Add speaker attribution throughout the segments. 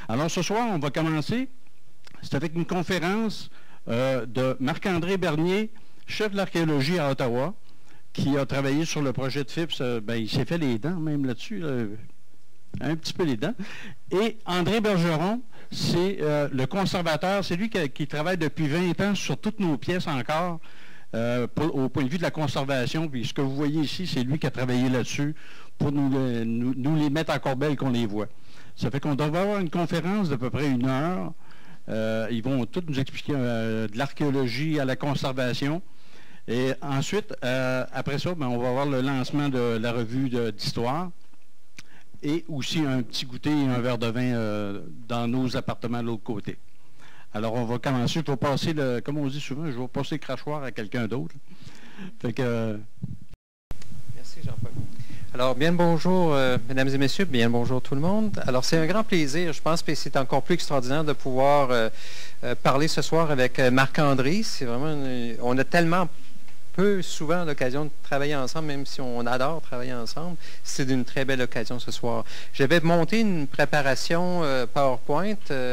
Speaker 1: Alors ce soir, on va commencer. C'est avec une conférence de Marc-André Bernier, chef de l'archéologie à Ottawa, qui a travaillé sur le projet de FIPS. Il s'est fait les dents même là-dessus, un petit peu les dents. Et André Bergeron, c'est le conservateur, c'est lui qui travaille depuis 20 ans sur toutes nos pièces encore, au point de vue de la conservation. Puis ce que vous voyez ici, c'est lui qui a travaillé là-dessus pour nous les mettre encore belles qu'on les voit. Ça fait qu'on devrait avoir une conférence d'à peu près 1 heure. Ils vont tous nous expliquer de l'archéologie à la conservation. Et ensuite, après ça, on va avoir le lancement de la revue d'histoire et aussi un petit goûter et un verre de vin dans nos appartements de l'autre côté. Alors, on va commencer. Il faut passer, comme on dit souvent, je vais passer le crachoir à quelqu'un d'autre. Fait que...
Speaker 2: Merci, Jean-Paul. Alors, bien le bonjour, mesdames et messieurs, bien le bonjour tout le monde. Alors, c'est un grand plaisir, je pense que c'est encore plus extraordinaire de pouvoir parler ce soir avec Marc-André. C'est vraiment, on a tellement peu souvent l'occasion de travailler ensemble, même si on adore travailler ensemble. C'est d'une très belle occasion ce soir. J'avais monté une préparation PowerPoint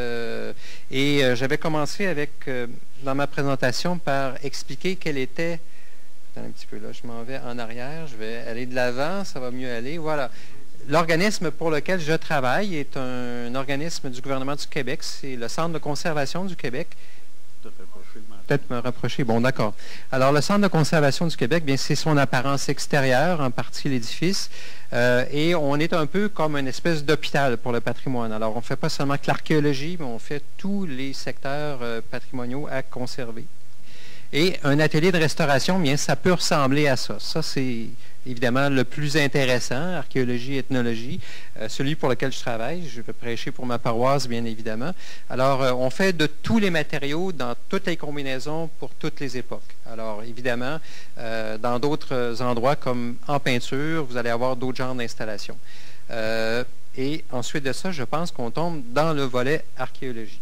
Speaker 2: et j'avais commencé avec, dans ma présentation, par expliquer quelle était... Un petit peu là, je m'en vais en arrière, je vais aller de l'avant, ça va mieux aller. Voilà. L'organisme pour lequel je travaille est un organisme du gouvernement du Québec, c'est le Centre de conservation du Québec. Peut-être me rapprocher. Bon, d'accord. Alors, le Centre de conservation du Québec, bien, c'est son apparence extérieure, en partie l'édifice, et on est un peu comme une espèce d'hôpital pour le patrimoine. Alors, on ne fait pas seulement que l'archéologie, mais on fait tous les secteurs patrimoniaux à conserver. Et un atelier de restauration, bien, ça peut ressembler à ça. Ça, c'est évidemment le plus intéressant, archéologie, ethnologie, celui pour lequel je travaille. Je vais prêcher pour ma paroisse, bien évidemment. Alors, on fait de tous les matériaux dans toutes les combinaisons pour toutes les époques. Alors, évidemment, dans d'autres endroits, comme en peinture, vous allez avoir d'autres genres d'installations. Et ensuite de ça, je pense qu'on tombe dans le volet archéologie.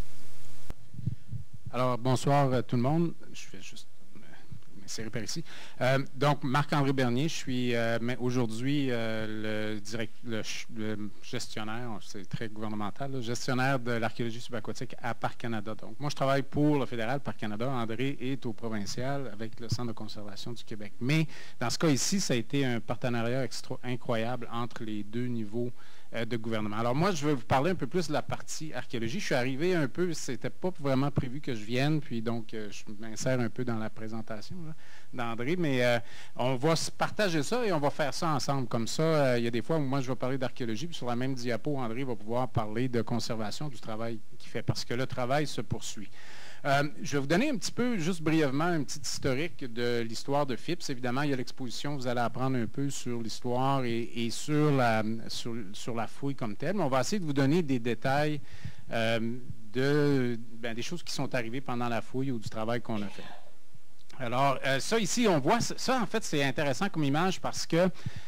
Speaker 3: Alors, bonsoir tout le monde. Je vais juste m'insérer par ici. Donc, Marc-André Bernier, je suis aujourd'hui le gestionnaire, c'est très gouvernemental, le gestionnaire de l'archéologie subaquatique à Parc Canada. Donc, moi, je travaille pour le fédéral Parc Canada. André est au provincial avec le Centre de conservation du Québec. Mais dans ce cas ici, ça a été un partenariat incroyable entre les deux niveaux de gouvernement. Alors moi, je vais vous parler un peu plus de la partie archéologie. Je suis arrivé un peu, c'était pas vraiment prévu que je vienne, puis donc je m'insère un peu dans la présentation d'André, mais on va se partager ça et on va faire ça ensemble. Comme ça, il y a des fois où moi je vais parler d'archéologie, puis sur la même diapo, André va pouvoir parler de conservation du travail qu'il fait, parce que le travail se poursuit. Je vais vous donner un petit peu, juste brièvement, un petit historique de l'histoire de FIPS. Évidemment, il y a l'exposition, vous allez apprendre un peu sur l'histoire et sur la fouille comme telle. Mais on va essayer de vous donner des détails des choses qui sont arrivées pendant la fouille ou du travail qu'on a fait. Alors, ça ici, on voit, ça en fait, c'est intéressant comme image parce que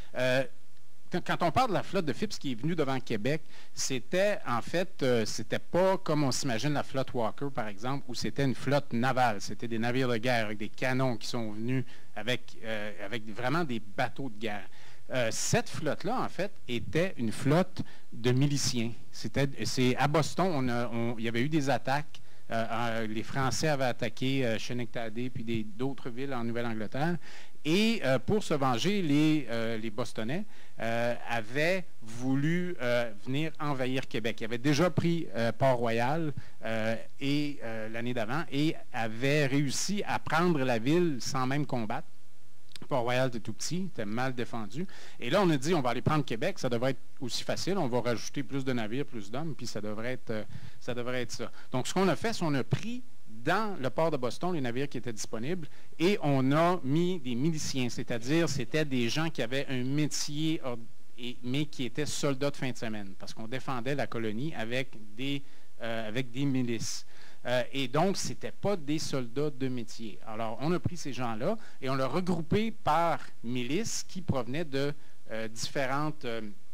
Speaker 3: quand on parle de la flotte de FIPS qui est venue devant Québec, c'était en fait, c'était pas comme on s'imagine la flotte Walker, par exemple, où c'était une flotte navale. C'était des navires de guerre avec des canons qui sont venus avec vraiment des bateaux de guerre. Cette flotte-là, en fait, était une flotte de miliciens. C'est à Boston, il y avait eu des attaques. Les Français avaient attaqué Schenectady puis d'autres villes en Nouvelle-Angleterre. Et pour se venger, les Bostonnais avaient voulu venir envahir Québec. Ils avaient déjà pris Port-Royal l'année d'avant et avaient réussi à prendre la ville sans même combattre. Port-Royal était tout petit, était mal défendu. Et là, on a dit, on va aller prendre Québec, ça devrait être aussi facile. On va rajouter plus de navires, plus d'hommes, puis ça devrait être ça. Donc, ce qu'on a fait, c'est qu'on a pris dans le port de Boston les navires qui étaient disponibles et on a mis des miliciens, c'est-à-dire c'était des gens qui avaient un métier, mais qui étaient soldats de fin de semaine, parce qu'on défendait la colonie avec des milices. Et donc, ce n'étaient pas des soldats de métier. Alors, on a pris ces gens-là et on l'a regroupé par milices qui provenaient de différentes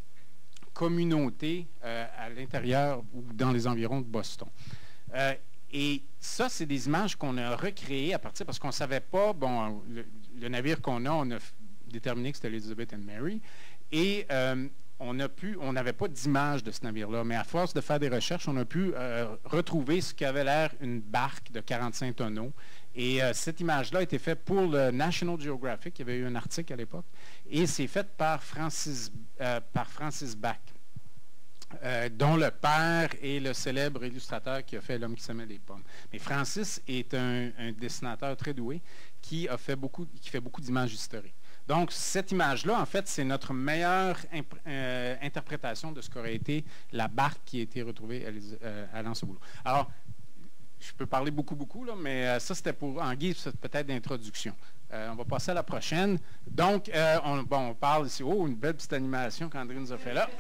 Speaker 3: communautés à l'intérieur ou dans les environs de Boston. Et ça, c'est des images qu'on a recréées à partir, parce qu'on ne savait pas, le navire qu'on a, on a déterminé que c'était l'Elizabeth and Mary, et on n'avait pas d'image de ce navire-là, mais à force de faire des recherches, on a pu retrouver ce qui avait l'air une barque de 45 tonneaux. Et cette image-là a été faite pour le National Geographic. Il y avait eu un article à l'époque. Et c'est fait par Francis Bach, dont le père est le célèbre illustrateur qui a fait L'homme qui semait les pommes. Mais Francis est un dessinateur très doué qui fait beaucoup d'images historiques. Donc, cette image-là, en fait, c'est notre meilleure interprétation de ce qu'aurait été la barque qui a été retrouvée à l'Anse-au-Boulot. Alors, je peux parler beaucoup, là, mais ça, c'était en guise peut-être d'introduction. On va passer à la prochaine. Donc, on parle ici. Oh, une belle petite animation qu'André nous a fait là.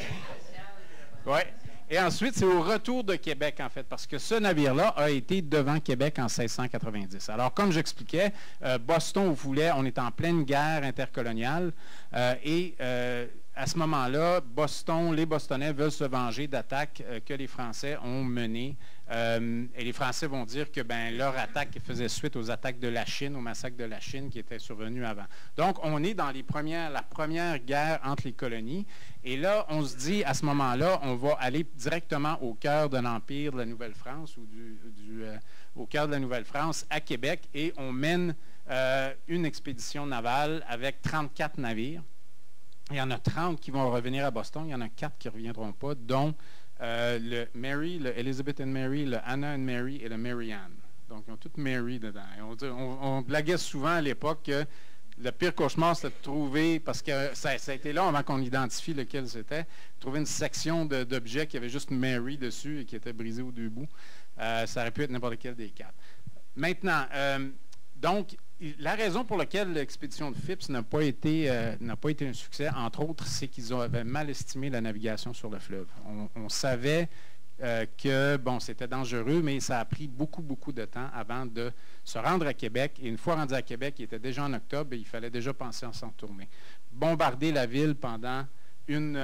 Speaker 3: Oui. Et ensuite, c'est au retour de Québec, en fait, parce que ce navire-là a été devant Québec en 1690. Alors, comme j'expliquais, Boston voulait, on est en pleine guerre intercoloniale, et à ce moment-là, les Bostonnais veulent se venger d'attaques que les Français ont menées. Et les Français vont dire que leur attaque faisait suite aux attaques de la Chine, au massacre de la Chine qui était survenu avant. Donc, on est dans la première guerre entre les colonies. Et là, on se dit, à ce moment-là, on va aller directement au cœur de l'Empire de la Nouvelle-France ou au cœur de la Nouvelle-France, à Québec, et on mène une expédition navale avec 34 navires. Il y en a 30 qui vont revenir à Boston. Il y en a 4 qui ne reviendront pas, dont le Mary, le Elizabeth and Mary, le Anna and Mary et le Mary Ann. Donc, ils ont toutes Mary dedans. On blaguait souvent à l'époque que le pire cauchemar, c'était de trouver, parce que ça a été long avant qu'on identifie lequel c'était, trouver une section d'objets qui avait juste Mary dessus et qui était brisée aux deux bouts. Ça aurait pu être n'importe lequel des 4. Maintenant, donc, la raison pour laquelle l'expédition de Phipps n'a pas été un succès, entre autres, c'est qu'ils avaient mal estimé la navigation sur le fleuve. On savait que, c'était dangereux, mais ça a pris beaucoup de temps avant de se rendre à Québec. Et une fois rendu à Québec, il était déjà en octobre et il fallait déjà penser à s'en retourner. Bombarder la ville pendant une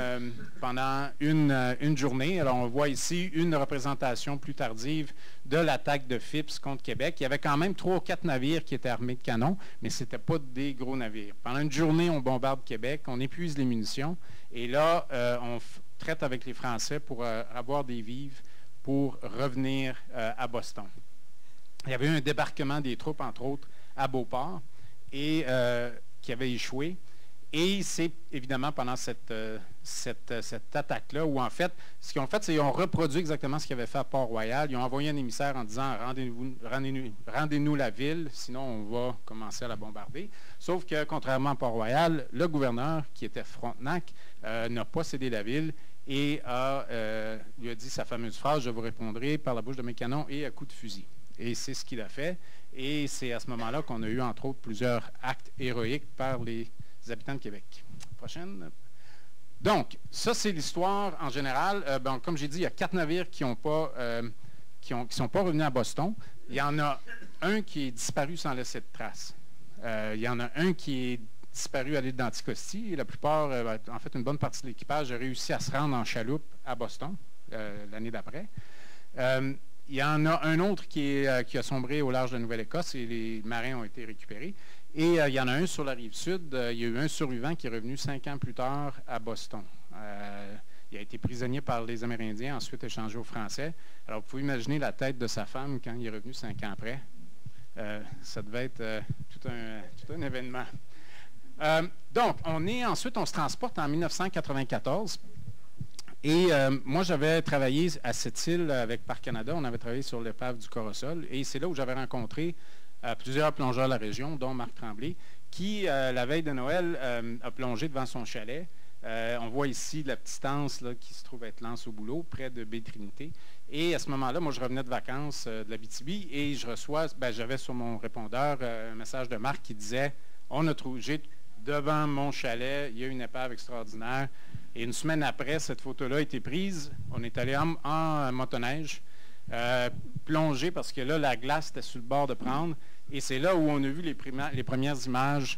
Speaker 3: journée. Alors, on voit ici une représentation plus tardive de l'attaque de Phipps contre Québec. Il y avait quand même 3 ou 4 navires qui étaient armés de canons, mais ce n'étaient pas des gros navires. Pendant une journée, on bombarde Québec, on épuise les munitions, et là, on traite avec les Français pour avoir des vivres pour revenir à Boston. Il y avait eu un débarquement des troupes, entre autres, à Beauport, et qui avait échoué. Et c'est évidemment pendant cette attaque-là où, en fait, ce qu'ils ont fait, c'est qu'ils ont reproduit exactement ce qu'ils avaient fait à Port-Royal. Ils ont envoyé un émissaire en disant « Rendez-nous la ville, sinon on va commencer à la bombarder ». Sauf que, contrairement à Port-Royal, le gouverneur, qui était Frontenac, n'a pas cédé la ville et lui a dit sa fameuse phrase « Je vous répondrai par la bouche de mes canons et à coups de fusil ». Et c'est ce qu'il a fait. Et c'est à ce moment-là qu'on a eu, entre autres, plusieurs actes héroïques par les habitants de Québec. Prochaine. Donc, ça, c'est l'histoire en général. Comme j'ai dit, il y a 4 navires qui sont pas revenus à Boston. Il y en a un qui est disparu sans laisser de traces. Il y en a un qui est disparu à l'île d'Anticosti. La plupart, en fait, une bonne partie de l'équipage a réussi à se rendre en chaloupe à Boston l'année d'après. Il y en a un autre qui a sombré au large de la Nouvelle-Écosse et les marins ont été récupérés. Et il y en a un sur la rive sud. Il y a eu un survivant qui est revenu 5 ans plus tard à Boston. Il a été prisonnier par les Amérindiens, ensuite échangé aux Français. Alors, vous pouvez imaginer la tête de sa femme quand il est revenu 5 ans après. Ça devait être tout un événement. Donc, ensuite, on se transporte en 1994. Et moi, j'avais travaillé à cette île avec Parc Canada. On avait travaillé sur l'épave du Corosol. Et c'est là où j'avais rencontré plusieurs plongeurs de la région, dont Marc Tremblay, qui, la veille de Noël, a plongé devant son chalet. On voit ici la petite anse là, qui se trouve être l'Anse-au-Boulot, près de Baie-Trinité. Et à ce moment-là, moi, je revenais de vacances de l'Abitibi et je reçois, j'avais sur mon répondeur un message de Marc qui disait « On a trouvé, devant mon chalet, il y a une épave extraordinaire. » Et une semaine après, cette photo-là a été prise. On est allé en motoneige, plonger parce que là, la glace était sur le bord de prendre. Et c'est là où on a vu les premières images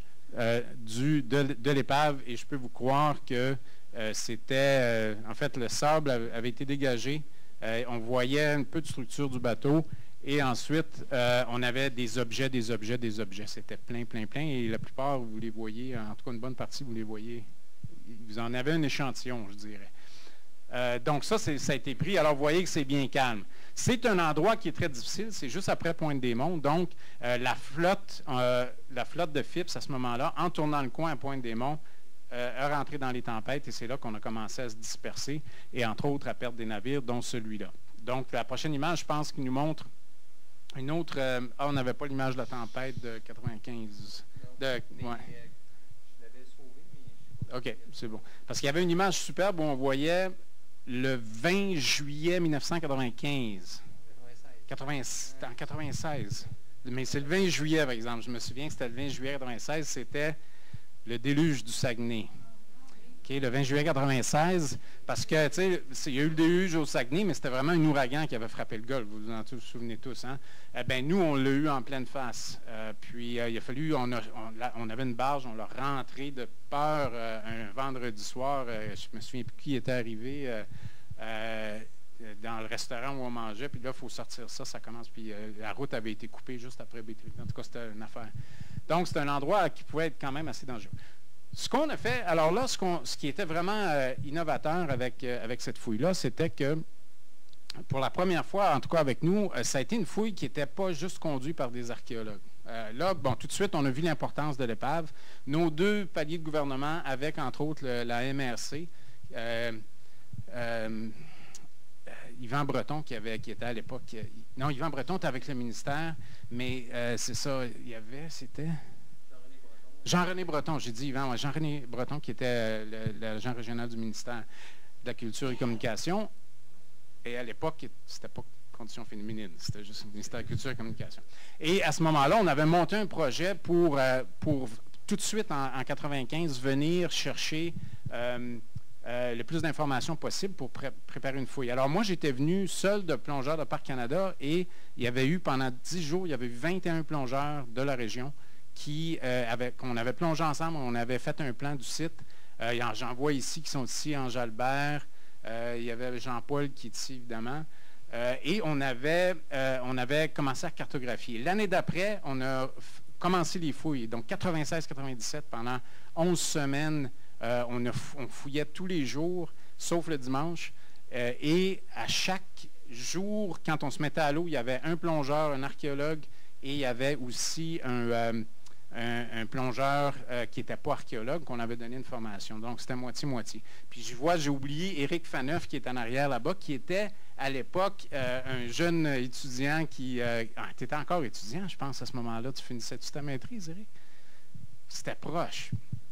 Speaker 3: de l'épave. Et je peux vous croire que c'était... en fait, le sable avait été dégagé. On voyait un peu de structure du bateau. Et ensuite, on avait des objets. C'était plein. Et la plupart, vous les voyez, en tout cas une bonne partie, vous les voyez vous en avez un échantillon, je dirais. Donc ça a été pris. Alors, vous voyez que c'est bien calme. C'est un endroit qui est très difficile. C'est juste après Pointe-des-Monts. Donc, la flotte de Phipps, à ce moment-là, en tournant le coin à Pointe-des-Monts, est rentré dans les tempêtes et c'est là qu'on a commencé à se disperser et entre autres à perdre des navires, dont celui-là. Donc la prochaine image, je pense, qui nous montre une autre... on n'avait pas l'image de la tempête de 95. Ouais.
Speaker 2: Je l'avais sauvé, mais...
Speaker 3: OK, c'est bon. Parce qu'il y avait une image superbe où on voyait le 20 juillet 1995. 96. En 96. Mais c'est le 20 juillet, par exemple. Je me souviens que c'était le 20 juillet 96, c'était... le déluge du Saguenay. Okay, le 20 juillet 96, parce que, tu sais, il y a eu le déluge au Saguenay, mais c'était vraiment un ouragan qui avait frappé le Golfe, vous vous souvenez tous. Hein? Nous, on l'a eu en pleine face. Puis, il a fallu, on avait une barge, on l'a rentré de peur un vendredi soir. Je me souviens plus qui était arrivé dans le restaurant où on mangeait. Puis là, il faut sortir ça, ça commence. Puis, la route avait été coupée juste après Bétry. En tout cas, c'était une affaire. Donc, c'est un endroit qui pouvait être quand même assez dangereux. Ce qu'on a fait, alors là, ce qui était vraiment innovateur avec cette fouille-là, c'était que, pour la première fois, en tout cas avec nous, ça a été une fouille qui n'était pas juste conduite par des archéologues. Là, bon, tout de suite, on a vu l'importance de l'épave. Nos deux paliers de gouvernement, avec, entre autres, la MRC, Yvan Breton, qui était à l'époque... non, Yvan Breton était avec le ministère, mais c'est ça, il y avait, c'était... Jean-René Breton, j'ai dit Yvan, Jean-René Breton, qui était l'agent régional du ministère de la Culture et Communication. Et à l'époque, c'était pas Conditions féminines, c'était juste le ministère de la Culture et Communication. Et à ce moment-là, on avait monté un projet pour tout de suite, en 1995, venir chercher... le plus d'informations possible pour préparer une fouille. Alors moi, j'étais venu seul de plongeurs de Parc Canada et il y avait eu, pendant 10 jours, il y avait eu 21 plongeurs de la région qu'on avait plongé ensemble, on avait fait un plan du site. J'en vois ici qui sont ici, Ange Albert, il y avait Jean-Paul qui est ici, évidemment. Et on avait commencé à cartographier. L'année d'après, on a commencé les fouilles. Donc 96-97, pendant 11 semaines, on fouillait tous les jours, sauf le dimanche. Et à chaque jour, quand on se mettait à l'eau, il y avait un plongeur, un archéologue, et il y avait aussi un plongeur qui n'était pas archéologue, qu'on avait donné une formation. Donc, c'était moitié-moitié. Puis j'ai oublié Éric Faneuf, qui est en arrière là-bas, qui était à l'époque un jeune étudiant qui... tu étais encore étudiant, je pense, à ce moment-là. Tu finissais-tu ta maîtrise, Éric? C'était proche.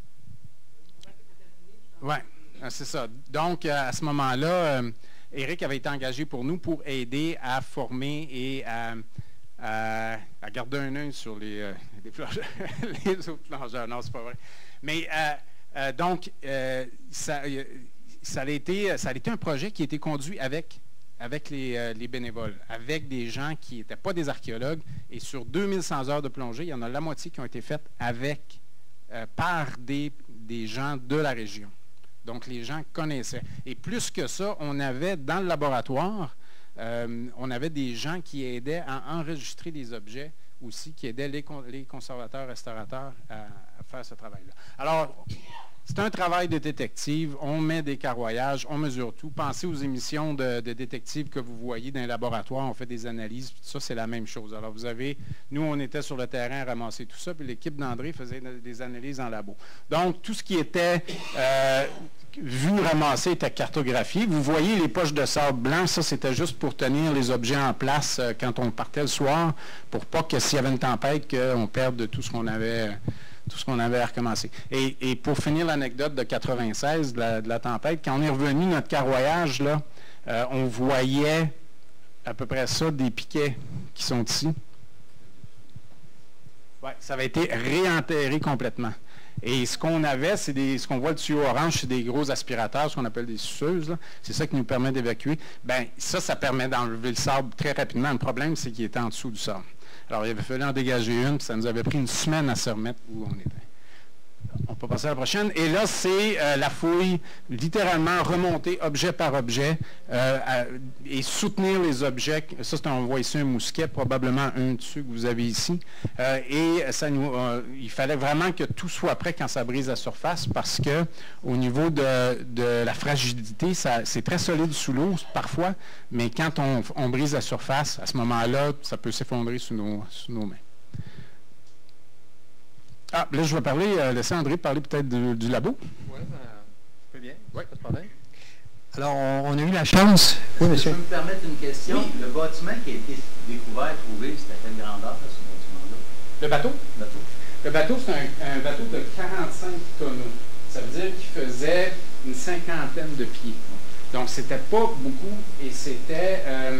Speaker 3: Oui, c'est ça. Donc, à ce moment-là, Éric avait été engagé pour nous pour aider à former et à garder un œil sur les autres plongeurs. Non, c'est pas vrai. Mais donc, ça a été un projet qui a été conduit avec les bénévoles, avec des gens qui n'étaient pas des archéologues. Et sur 2100 heures de plongée, il y en a la moitié qui ont été faites par des gens de la région. Donc, les gens connaissaient. Et plus que ça, on avait dans le laboratoire, on avait des gens qui aidaient à enregistrer des objets aussi, qui aidaient les conservateurs, restaurateurs à faire ce travail-là. Alors, c'est un travail de détective. On met des carroyages, on mesure tout. Pensez aux émissions de détectives que vous voyez dans les laboratoires. On fait des analyses. Ça, c'est la même chose. Alors, nous, on était sur le terrain à ramasser tout ça, puis l'équipe d'André faisait des analyses en labo. Donc, tout ce qui était vu ramasser était cartographié. Vous voyez les poches de sable blanc, ça, c'était juste pour tenir les objets en place quand on partait le soir, pour pas que s'il y avait une tempête, qu'on perde tout ce qu'on avait à recommencer. Et pour finir l'anecdote de 96, de la tempête, quand on est revenu, notre carroyage, là, on voyait à peu près ça, des piquets qui sont ici. Ouais, ça avait été réenterré complètement. Et ce qu'on avait, ce qu'on voit le tuyau orange, c'est des gros aspirateurs, ce qu'on appelle des suceuses. C'est ça qui nous permet d'évacuer. Bien, ça permet d'enlever le sable très rapidement. Le problème, c'est qu'il était en dessous du sable. Alors, il avait fallu en dégager une, puis ça nous avait pris une semaine à se remettre où on était. On peut passer à la prochaine. Et là, c'est la fouille, littéralement remonter objet par objet et soutenir les objets. Ça, on voit ici un mousquet, probablement un dessus que vous avez ici. Et ça il fallait vraiment que tout soit prêt quand ça brise la surface parce que au niveau de la fragilité, c'est très solide sous l'eau parfois, mais quand on brise la surface, à ce moment-là, ça peut s'effondrer sous nos mains. Ah, là, je vais laisser André parler peut-être du labo.
Speaker 2: Oui, ça peut bien.
Speaker 3: Oui.
Speaker 2: Pas de problème. Alors, on a eu la chance. Oui, monsieur.
Speaker 4: Je peux me permettre une question? Oui. Le bâtiment qui a été découvert, trouvé, c'était à quelle grandeur, là, ce bâtiment-là?
Speaker 3: Le bateau? Le bateau, c'est un bateau de 45 tonneaux. Ça veut dire qu'il faisait une cinquantaine de pieds. Donc, c'était pas beaucoup et c'était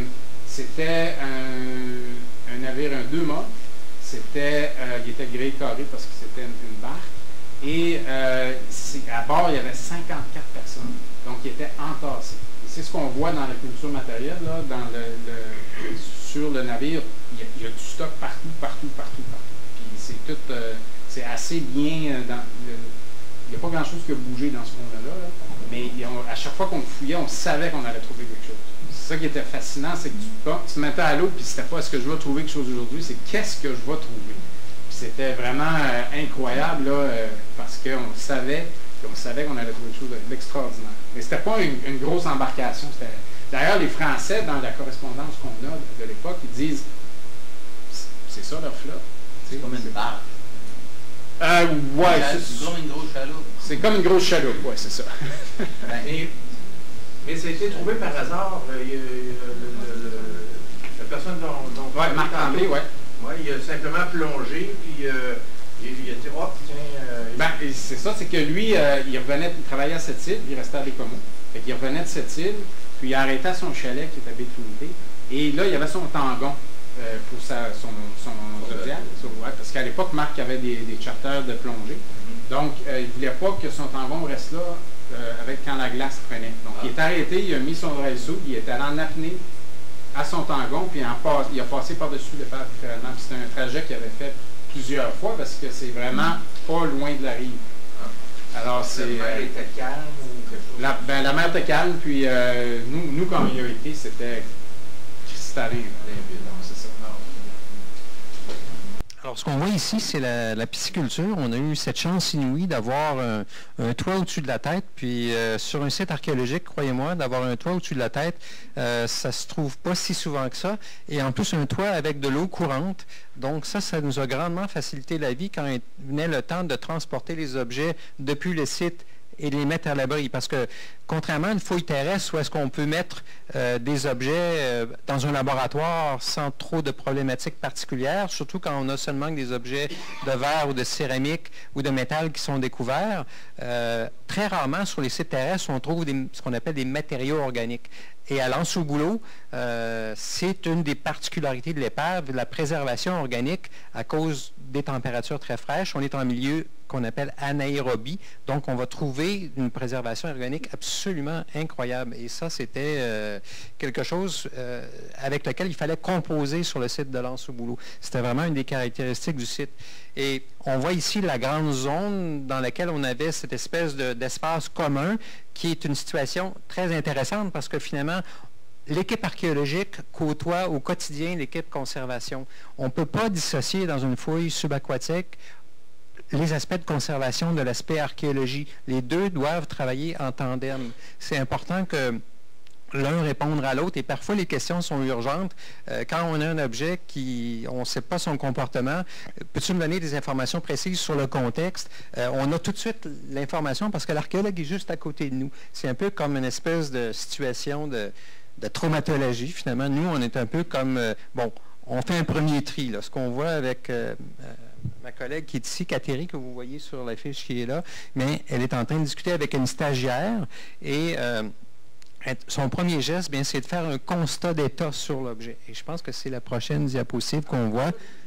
Speaker 3: un navire, un 2 mâts. Il était gréé carré parce que c'était une barque. Et à bord, il y avait 54 personnes. Donc, ils étaient entassés. Et c'est ce qu'on voit dans la culture matérielle, là, sur le navire. Il y a du stock partout. Puis c'est assez bien. Il n'y a pas grand-chose qui a bougé dans ce monde-là. Mais à chaque fois qu'on fouillait, on savait qu'on allait trouver quelque chose. C'est ça qui était fascinant, c'est que tu te mettais à l'eau, puis c'était pas est-ce que je vais trouver quelque chose aujourd'hui, c'est qu'est-ce que je vais trouver. Puis c'était vraiment incroyable, là, parce qu'on savait qu'on allait trouver quelque chose d'extraordinaire. Mais c'était pas une grosse embarcation. D'ailleurs, les Français, dans la correspondance qu'on a de l'époque, ils disent c'est ça leur flotte.
Speaker 4: C'est comme une barque.
Speaker 3: Ouais,
Speaker 4: c'est comme une grosse chaloupe.
Speaker 3: C'est comme une grosse chaloupe, oui, c'est ça.
Speaker 5: Mais ça a été trouvé par hasard. La personne dont
Speaker 3: oui, Marc Tremblay, oui.
Speaker 5: Oui, il a simplement plongé, puis il a dit, oh, tiens...
Speaker 3: c'est ça, c'est que lui, il revenait travailler à cette île, il restait à Bécomo. Fait qu'il revenait de cette île, puis il arrêtait à son chalet qui était à Baie-de-Trinité. Et là, il y avait son tangon pour son zodiac. Ouais, parce qu'à l'époque, Marc avait des charters de plongée. Donc, il ne voulait pas que son tangon reste là quand la glace prenait. Donc, il est arrêté, il a mis son dry suit, il est allé en apnée à son tangon, puis il a passé par-dessus le fer littéralement. Puis c'était un trajet qu'il avait fait plusieurs fois parce que c'est vraiment pas loin de la rive. Alors, c'est...
Speaker 5: La mer était calme ou quelque chose?
Speaker 3: La mer était calme, puis nous, quand il y a été, c'était cristallin. C'est ça.
Speaker 2: Alors, ce qu'on voit ici, c'est la pisciculture. On a eu cette chance inouïe d'avoir un toit au-dessus de la tête. Puis, sur un site archéologique, croyez-moi, d'avoir un toit au-dessus de la tête, ça se trouve pas si souvent que ça. Et en plus, un toit avec de l'eau courante. Donc, ça nous a grandement facilité la vie quand il venait le temps de transporter les objets depuis le site et les mettre à l'abri. Parce que, contrairement à une fouille terrestre où est-ce qu'on peut mettre des objets dans un laboratoire sans trop de problématiques particulières, surtout quand on a seulement des objets de verre ou de céramique ou de métal qui sont découverts, très rarement sur les sites terrestres, on trouve ce qu'on appelle des matériaux organiques. Et à l'Anse-au-Bouleau, c'est une des particularités de l'épave, la préservation organique à cause des températures très fraîches. On est en milieu qu'on appelle anaérobie, donc on va trouver une préservation organique absolument incroyable. Et ça, c'était quelque chose avec lequel il fallait composer sur le site de l'Anse-au-Bouleau. C'était vraiment une des caractéristiques du site. Et on voit ici la grande zone dans laquelle on avait cette espèce d'espace commun, qui est une situation très intéressante parce que finalement, l'équipe archéologique côtoie au quotidien l'équipe conservation. On ne peut pas dissocier dans une fouille subaquatique les aspects de conservation de l'aspect archéologie. Les deux doivent travailler en tandem. C'est important que l'un réponde à l'autre et parfois les questions sont urgentes. Quand on a un objet on ne sait pas son comportement, peux-tu me donner des informations précises sur le contexte? On a tout de suite l'information parce que l'archéologue est juste à côté de nous. C'est un peu comme une espèce de situation de traumatologie. Finalement, nous, on est un peu comme, on fait un premier tri. Là. Ce qu'on voit avec ma collègue qui est ici, Catherine, que vous voyez sur la fiche qui est là, mais elle est en train de discuter avec une stagiaire et son premier geste, bien, c'est de faire un constat d'état sur l'objet. Et je pense que c'est la prochaine diapositive qu'on voit.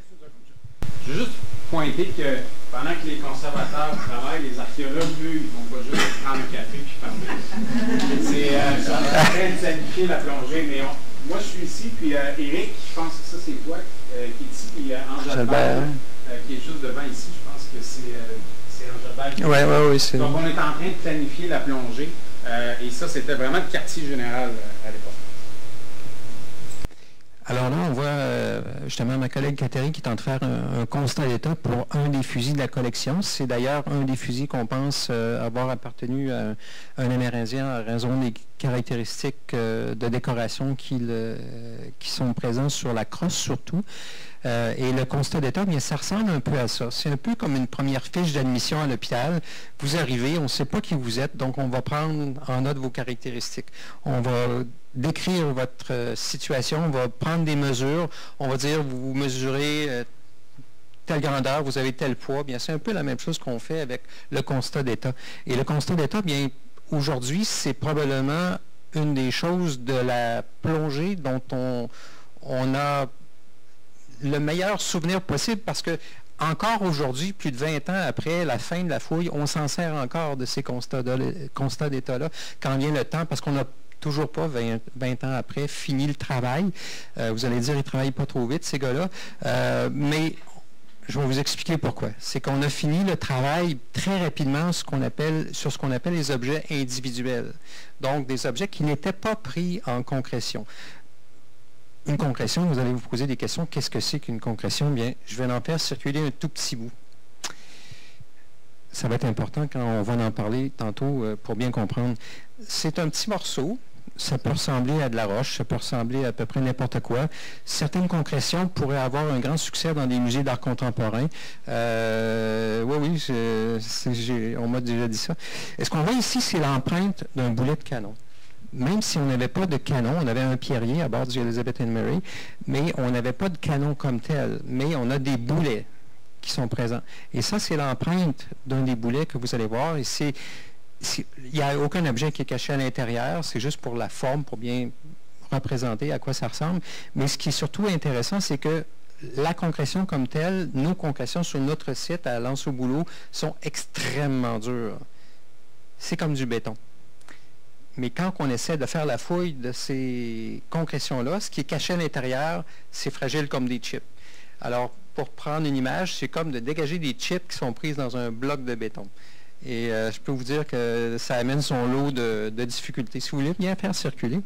Speaker 3: Je veux juste pointer que pendant que les conservateurs travaillent, les archéologues, eux, ils ne vont pas juste prendre un café puis parler. C'est en train de planifier la plongée, mais moi je suis ici, puis Éric, je pense que ça c'est toi, qui est ici, puis Angèle Albert, qui est juste devant ici, je pense que c'est Roosevelt.
Speaker 2: Oui, c'est...
Speaker 3: Donc, on est en train de planifier la plongée. Et ça, c'était vraiment le quartier général à l'époque.
Speaker 2: Alors là, on voit justement ma collègue Catherine qui est en train de faire un constat d'état pour un des fusils de la collection. C'est d'ailleurs un des fusils qu'on pense avoir appartenu à un Amérindien à raison des caractéristiques de décoration qui sont présentes sur la crosse surtout. Et le constat d'état, bien, ça ressemble un peu à ça. C'est un peu comme une première fiche d'admission à l'hôpital. Vous arrivez, on ne sait pas qui vous êtes, donc on va prendre en note vos caractéristiques. On va décrire votre situation, on va prendre des mesures, on va dire vous mesurez telle grandeur, vous avez tel poids. Bien, c'est un peu la même chose qu'on fait avec le constat d'état. Et le constat d'état, bien, aujourd'hui, c'est probablement une des choses de la plongée dont on a le meilleur souvenir possible parce que encore aujourd'hui, plus de 20 ans après la fin de la fouille, on s'en sert encore de ces constats d'état-là quand vient le temps, parce qu'on n'a toujours pas, 20 ans après, fini le travail. Vous allez dire, ils ne travaillent pas trop vite, ces gars-là. Mais je vais vous expliquer pourquoi. C'est qu'on a fini le travail très rapidement sur ce qu'on appelle les objets individuels. Donc, des objets qui n'étaient pas pris en concrétion. Une concrétion, vous allez vous poser des questions. Qu'est-ce que c'est qu'une concrétion? Bien, je vais en faire circuler un tout petit bout. Ça va être important quand on va en parler tantôt pour bien comprendre. C'est un petit morceau. Ça peut ressembler à de la roche, ça peut ressembler à peu près n'importe quoi. Certaines concrétions pourraient avoir un grand succès dans des musées d'art contemporain. Oui, on m'a déjà dit ça. Et ce qu'on voit ici, c'est l'empreinte d'un boulet de canon. Même si on n'avait pas de canon, on avait un pierrier à bord du Elizabeth and Mary, mais on n'avait pas de canon comme tel, mais on a des boulets qui sont présents. Et ça, c'est l'empreinte d'un des boulets que vous allez voir. Et il n'y a aucun objet qui est caché à l'intérieur, c'est juste pour la forme, pour bien représenter à quoi ça ressemble. Mais ce qui est surtout intéressant, c'est que la concrétion comme telle, nos concrétions sur notre site à Lens-au-Bouleau sont extrêmement dures. C'est comme du béton. Mais quand on essaie de faire la fouille de ces concrétions-là, ce qui est caché à l'intérieur, c'est fragile comme des chips. Alors, pour prendre une image, c'est comme de dégager des chips qui sont prises dans un bloc de béton. Et je peux vous dire que ça amène son lot de difficultés. Si vous voulez bien faire circuler.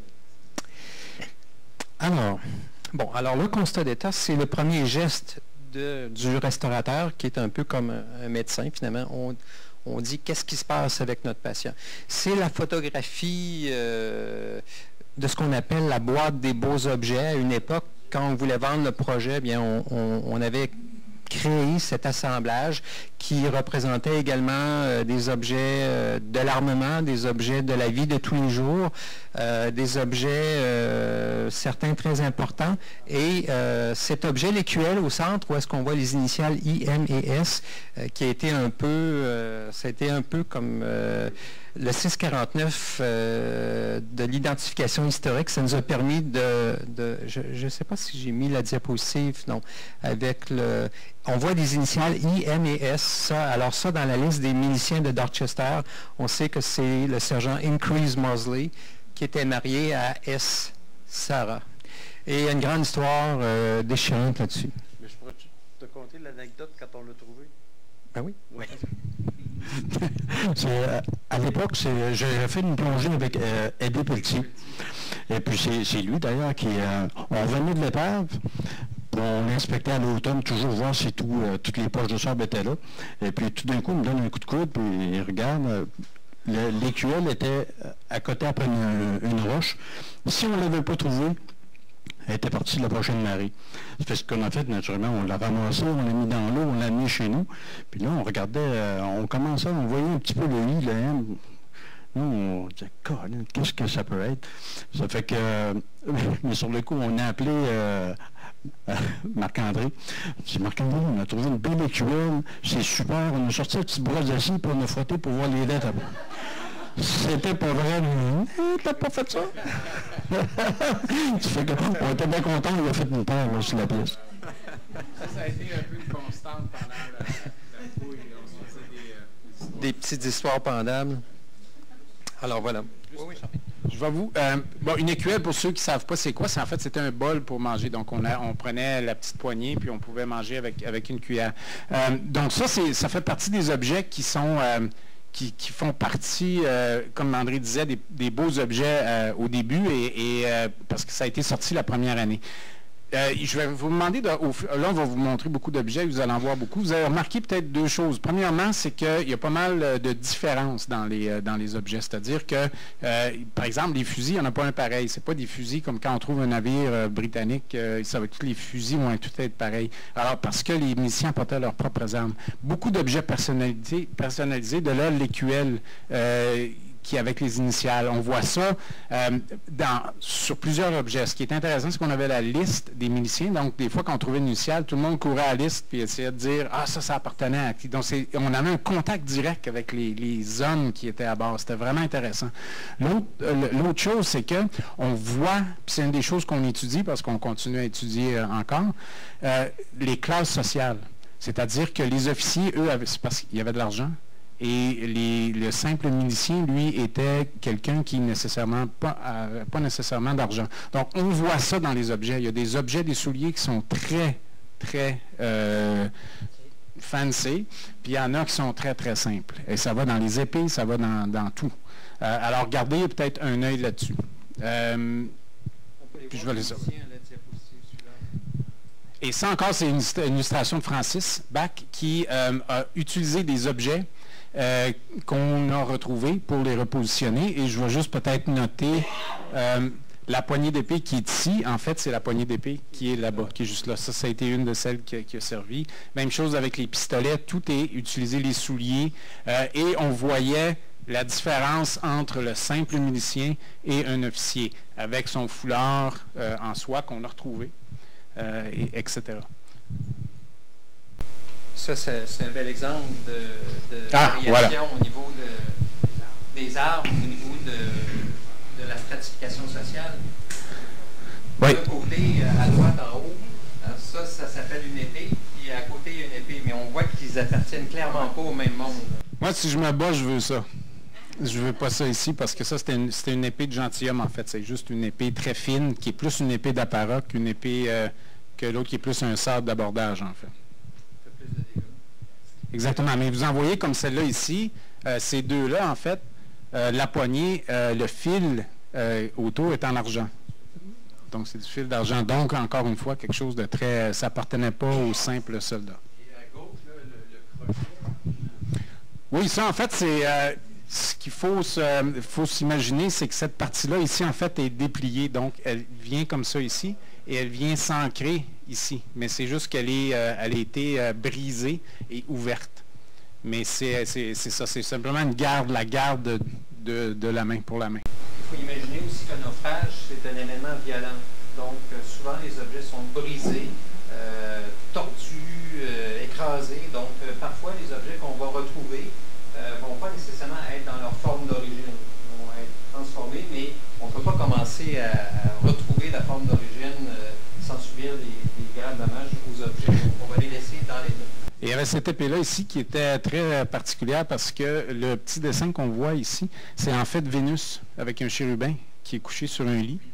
Speaker 2: Alors le constat d'état, c'est le premier geste du restaurateur, qui est un peu comme un médecin, finalement. On dit qu'est-ce qui se passe avec notre patient. C'est la photographie de ce qu'on appelle la boîte des beaux objets. À une époque, quand on voulait vendre le projet, bien, on avait créé cet assemblage qui représentait également des objets de l'armement, des objets de la vie de tous les jours, des objets, certains très importants. Et cet objet, l'EQL au centre, où est-ce qu'on voit les initiales IM et S, qui a été un peu, ça a été un peu comme le 649 de l'identification historique. Ça nous a permis je ne sais pas si j'ai mis la diapositive, non, avec le... On voit des initiales I, M et S. Alors ça, dans la liste des miliciens de Dorchester, on sait que c'est le sergent Increase Mosley qui était marié à S. Sarah. Et il y a une grande histoire déchirante là-dessus.
Speaker 1: Mais je pourrais te conter l'anecdote quand on l'a trouvé?
Speaker 2: Ben oui.
Speaker 1: Oui. À l'époque, j'ai fait une plongée avec Eddie Pelletier. Et puis c'est lui d'ailleurs qui... on venait de l'épave. On inspectait à l'automne, toujours voir si toutes les poches de sable étaient là. Et puis tout d'un coup, il me donne un coup de coude, puis il regarde. L'EQL était à côté après une roche. Si on ne l'avait pas trouvé, elle était partie de la prochaine marée. C'est ce qu'on a fait, naturellement. On l'a ramassé, on l'a mis dans l'eau, on l'a mis chez nous. Puis là, on regardait, on commençait, on voyait un petit peu le I, le M. Nous, on disait, qu'est-ce que ça peut être? Ça fait que, mais sur le coup, on a appelé Marc-André. C'est Marc-André, on a trouvé une belle écuelle, c'est super, on a sorti la petite brosse d'acier, puis on a frotté pour voir les lettres. C'était pas vrai, t'as pas fait ça? Ça fait qu'on était bien contents, il a fait une paire là, sur la pièce.
Speaker 3: Ça a été un peu une constante pendant la fouille.
Speaker 2: Des petites histoires pendables. Alors voilà.
Speaker 3: Oui, Je vais vous... bon, une écuelle, pour ceux qui ne savent pas c'est quoi, en fait, c'était un bol pour manger. Donc, on prenait la petite poignée, puis on pouvait manger avec une cuillère. Donc, ça fait partie des objets qui sont... Qui font partie, comme André disait, des beaux objets au début, parce que ça a été sorti la première année. Je vais vous demander, là on va vous montrer beaucoup d'objets, vous allez en voir beaucoup. Vous avez remarqué peut-être deux choses. Premièrement, c'est qu'il y a pas mal de différences dans les objets. C'est-à-dire que, par exemple, les fusils, il n'y en a pas un pareil. Ce n'est pas des fusils comme quand on trouve un navire britannique, tous les fusils vont tout être pareils. Alors, parce que les musiciens apportaient leurs propres armes. Beaucoup d'objets personnalisés, de là l'écuelle qui avec les initiales. On voit ça sur plusieurs objets. Ce qui est intéressant, c'est qu'on avait la liste des miliciens. Donc, des fois, quand on trouvait une initiale, tout le monde courait à la liste et essayait de dire « Ah, ça appartenait à qui? » Donc, on avait un contact direct avec les hommes qui étaient à bord. C'était vraiment intéressant. L'autre chose, c'est qu'on voit, puis c'est une des choses qu'on étudie, parce qu'on continue à étudier encore, les classes sociales. C'est-à-dire que les officiers, eux, c'est parce qu'il y avait de l'argent. Et le simple milicien, lui, était quelqu'un qui nécessairement pas nécessairement d'argent. Donc, on voit ça dans les objets. Il y a des objets, des souliers qui sont très, très fancy, puis il y en a qui sont très, très simples. Et ça va dans les épées, ça va dans tout. Alors, gardez peut-être un œil là-dessus. Puis je vais les... Et ça encore, c'est une illustration de Francis Bach qui a utilisé des objets qu'on a retrouvés pour les repositionner. Et je vais juste peut-être noter la poignée d'épée qui est ici. En fait, c'est la poignée d'épée qui est là-bas, qui est juste là. Ça a été une de celles qui a servi. Même chose avec les pistolets. Tout est utilisé, les souliers. Et on voyait la différence entre le simple milicien et un officier, avec son foulard en soie qu'on a retrouvé, etc.
Speaker 2: Ça, c'est un bel exemple de variation
Speaker 3: voilà.
Speaker 2: Au niveau des armes, au niveau de la stratification sociale.
Speaker 3: Oui.
Speaker 2: De côté, à droite, en haut, ça s'appelle une épée, puis à côté, il y a une épée. Mais on voit qu'ils appartiennent clairement pas au même monde.
Speaker 3: Moi, si je me bats, je veux ça. Je veux pas ça ici, parce que ça, c'était une épée de gentilhomme, en fait. C'est juste une épée très fine, qui est plus une épée d'apparat qu'une épée que l'autre, qui est plus un sabre d'abordage, en fait. Exactement. Mais vous en voyez comme celle-là ici, ces deux-là, en fait, la poignée, le fil autour est en argent. Donc, c'est du fil d'argent. Donc, encore une fois, quelque chose de très... ça n'appartenait pas au simple soldat.
Speaker 5: Et à gauche, là, le crochet.
Speaker 3: Oui, ça, en fait, c'est... ce qu'il faut s'imaginer, c'est que cette partie-là, ici, en fait, est dépliée. Donc, elle vient comme ça ici, et elle vient s'ancrer ici. Mais c'est juste qu'elle a été brisée et ouverte. Mais c'est ça, c'est simplement la garde de la main, pour la main.
Speaker 2: Il faut imaginer aussi qu'un naufrage, c'est un événement violent. Donc, souvent, les objets sont brisés, tordus, écrasés. Donc, parfois, les objets qu'on va retrouver ne vont pas nécessairement être dans leur forme d'origine. Ils vont être transformés, mais on ne peut pas commencer à retrouver la forme d'origine sans subir des graves dommages aux objets. Donc, on va les laisser dans l'état.
Speaker 3: Et il y avait cette épée-là ici qui était très particulière parce que le petit dessin qu'on voit ici, c'est en fait Vénus avec un chérubin qui est couché sur un lit.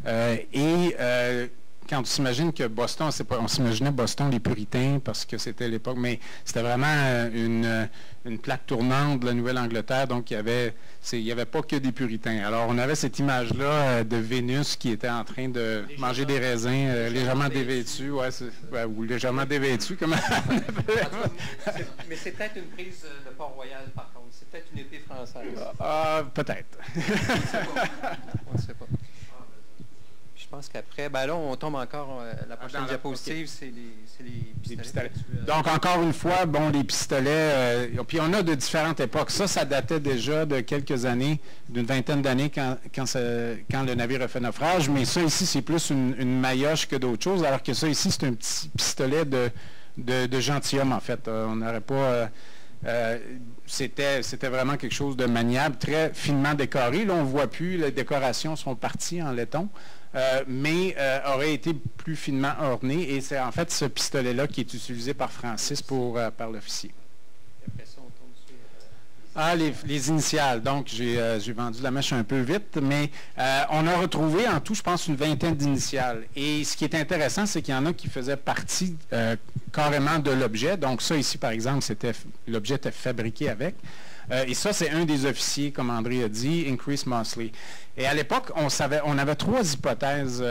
Speaker 3: Quand on s'imagine que Boston, on s'imaginait Boston, les puritains, parce que c'était l'époque, mais c'était vraiment une plaque tournante de la Nouvelle-Angleterre, donc il n'y avait pas que des puritains. Alors, on avait cette image-là de Vénus qui était en train de manger des raisins légèrement dévêtus, ou légèrement dévêtus, comme on appelle.
Speaker 2: Mais c'est peut-être une prise de Port-Royal, par contre. C'est peut-être une épée française.
Speaker 3: Peut-être.
Speaker 2: On ne sait pas. Je pense qu'après, là, on tombe encore, la prochaine diapositive, c'est les pistolets.
Speaker 3: Donc, encore une fois, les pistolets, puis on a de différentes époques. Ça datait déjà de quelques années, d'une vingtaine d'années, quand le navire a fait naufrage, mais ça ici, c'est plus une maillotche que d'autres choses, alors que ça ici, c'est un petit pistolet de gentilhomme, en fait. On n'aurait pas... c'était vraiment quelque chose de maniable, très finement décoré. Là, on ne voit plus, les décorations sont parties en laiton. Mais aurait été plus finement orné. Et c'est en fait ce pistolet-là qui est utilisé par Francis par l'officier. Ah, les initiales. Donc, j'ai vendu la mèche un peu vite, mais on a retrouvé en tout, je pense, une vingtaine d'initiales. Et ce qui est intéressant, c'est qu'il y en a qui faisaient partie carrément de l'objet. Donc, ça ici, par exemple, l'objet était fabriqué avec. Et ça, c'est un des officiers, comme André a dit, Increase Mosley. Et à l'époque, on avait 3 hypothèses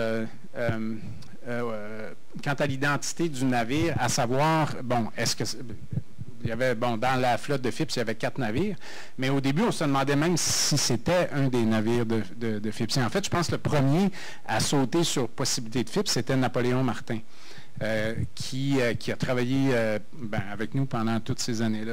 Speaker 3: quant à l'identité du navire, à savoir, bon, est-ce que... Il y avait, bon, dans la flotte de Phipps, il y avait 4 navires, mais au début, on se demandait même si c'était un des navires de Phipps. Et en fait, je pense que le premier à sauter sur possibilité de Phipps, c'était Napoléon Martin, qui a travaillé avec nous pendant toutes ces années-là.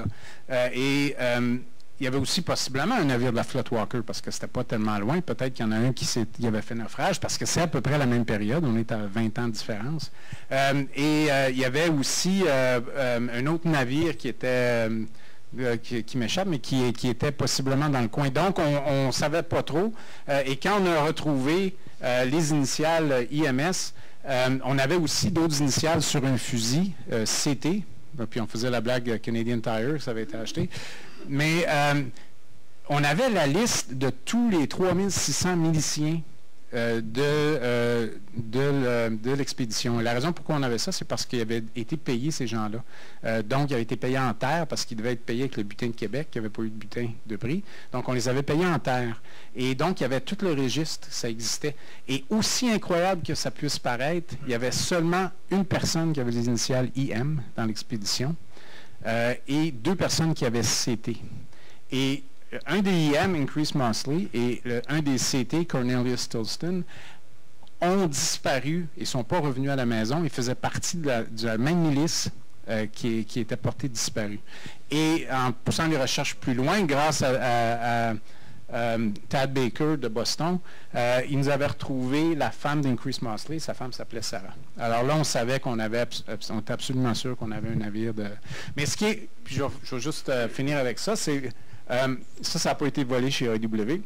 Speaker 3: Il y avait aussi possiblement un navire de la flotte Walker, parce que c'était pas tellement loin. Peut-être qu'il y en a un qui avait fait naufrage, parce que c'est à peu près la même période. On est à 20 ans de différence. Il y avait aussi un autre navire qui était... qui m'échappe, mais qui était possiblement dans le coin. Donc, on ne savait pas trop. Et quand on a retrouvé les initiales IMS, on avait aussi d'autres initiales sur un fusil, CT. Puis on faisait la blague Canadian Tire, ça avait été acheté. Mais on avait la liste de tous les 3600 miliciens de l'expédition. Et la raison pourquoi on avait ça, c'est parce qu'ils avaient été payés, ces gens-là. Donc, ils avaient été payés en terre parce qu'ils devaient être payés avec le butin de Québec, qui n'avait pas eu de butin de prix. Donc, on les avait payés en terre. Et donc, il y avait tout le registre, ça existait. Et aussi incroyable que ça puisse paraître, il y avait seulement une personne qui avait les initiales IM dans l'expédition et 2 personnes qui avaient CT. Et un des IM, Increase Mosley, et un des CT, Cornelius Stillston, ont disparu et ne sont pas revenus à la maison. Ils faisaient partie de la même milice qui était portée disparue. Et en poussant les recherches plus loin, grâce à Tad Baker de Boston, il nous avait retrouvé la femme d'Increase Mosley. Sa femme s'appelait Sarah. Alors là, on savait on était absolument sûr qu'on avait un navire de... Mais ce qui est... Puis je vais juste finir avec ça, c'est... ça n'a pas été volé chez AEW.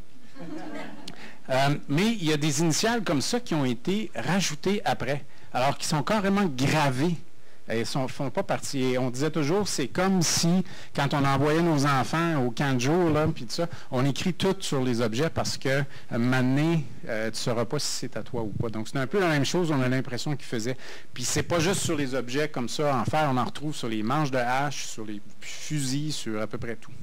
Speaker 3: Mais il y a des initiales comme ça qui ont été rajoutées après, alors qu'ils sont carrément gravées. Elles ne font pas partie. Et on disait toujours, c'est comme si, quand on envoyait nos enfants au camp de jour, là, puis tout ça, on écrit tout sur les objets parce que, à un moment donné, tu ne sauras pas si c'est à toi ou pas. Donc, c'est un peu la même chose, on a l'impression qu'ils faisaient. Puis, c'est pas juste sur les objets comme ça en fer, on en retrouve sur les manches de hache, sur les fusils, sur à peu près tout.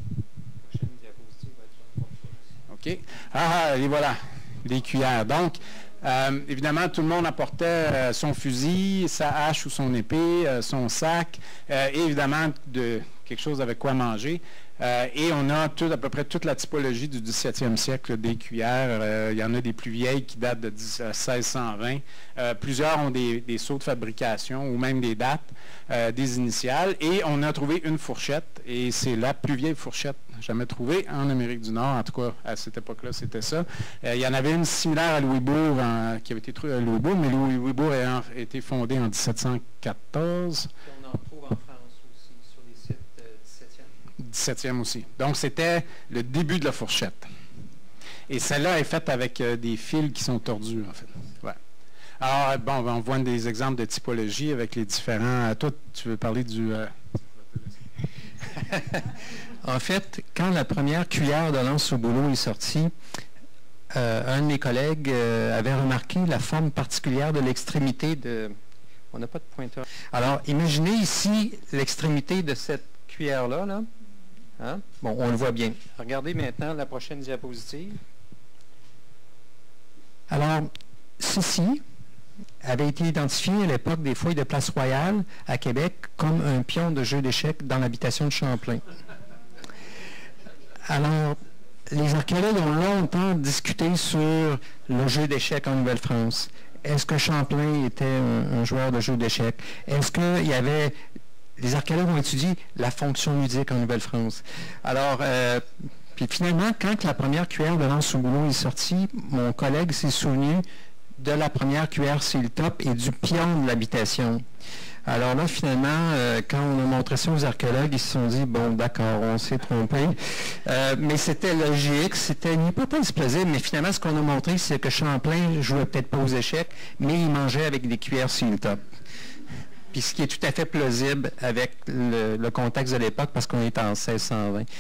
Speaker 3: OK. Et voilà, les cuillères. Donc, évidemment, tout le monde apportait son fusil, sa hache ou son épée, son sac, et évidemment, quelque chose avec quoi manger. Et on a à peu près toute la typologie du 17e siècle des cuillères. Il y en a des plus vieilles qui datent de 1620. Plusieurs ont des sceaux de fabrication ou même des dates, des initiales. Et on a trouvé une fourchette, et c'est la plus vieille fourchette jamais trouvée en Amérique du Nord. En tout cas, à cette époque-là, c'était ça. Il y en avait une similaire à Louisbourg, qui avait été trouvée à Louisbourg, mais Louisbourg a été fondé en 1714.
Speaker 2: On en trouve en France aussi, sur les sites 17e.
Speaker 3: 17e aussi. Donc, c'était le début de la fourchette. Et celle-là est faite avec des fils qui sont tordus, en fait. Ouais. Alors, bon, on voit des exemples de typologie avec les différents... Toi, tu veux parler du...
Speaker 2: En fait, quand la première cuillère de lance au boulot est sortie, un de mes collègues avait remarqué la forme particulière de l'extrémité de... On n'a pas de pointeur. Alors, imaginez ici l'extrémité de cette cuillère-là. Là. Hein? Bon, on le voit bien. Regardez maintenant la prochaine diapositive. Alors, ceci avait été identifié à l'époque des fouilles de Place Royale à Québec comme un pion de jeu d'échecs dans l'habitation de Champlain. Alors, les archéologues ont longtemps discuté sur le jeu d'échecs en Nouvelle-France. Est-ce que Champlain était un joueur de jeu d'échecs? Est-ce qu'il y avait... Les archéologues ont étudié la fonction ludique en Nouvelle-France. Alors, puis finalement, quand la première cuillère de lance au boulot est sortie, mon collègue s'est souvenu de la première cuillère sur le top et du pion de l'habitation. Alors là, finalement, quand on a montré ça aux archéologues, ils se sont dit, bon, d'accord, on s'est trompé. Mais c'était logique, c'était une hypothèse plausible, mais finalement, ce qu'on a montré, c'est que Champlain jouait peut-être pas aux échecs, mais il mangeait avec des cuillères sur le top. Puis ce qui est tout à fait plausible avec le contexte de l'époque, parce qu'on est en 1620.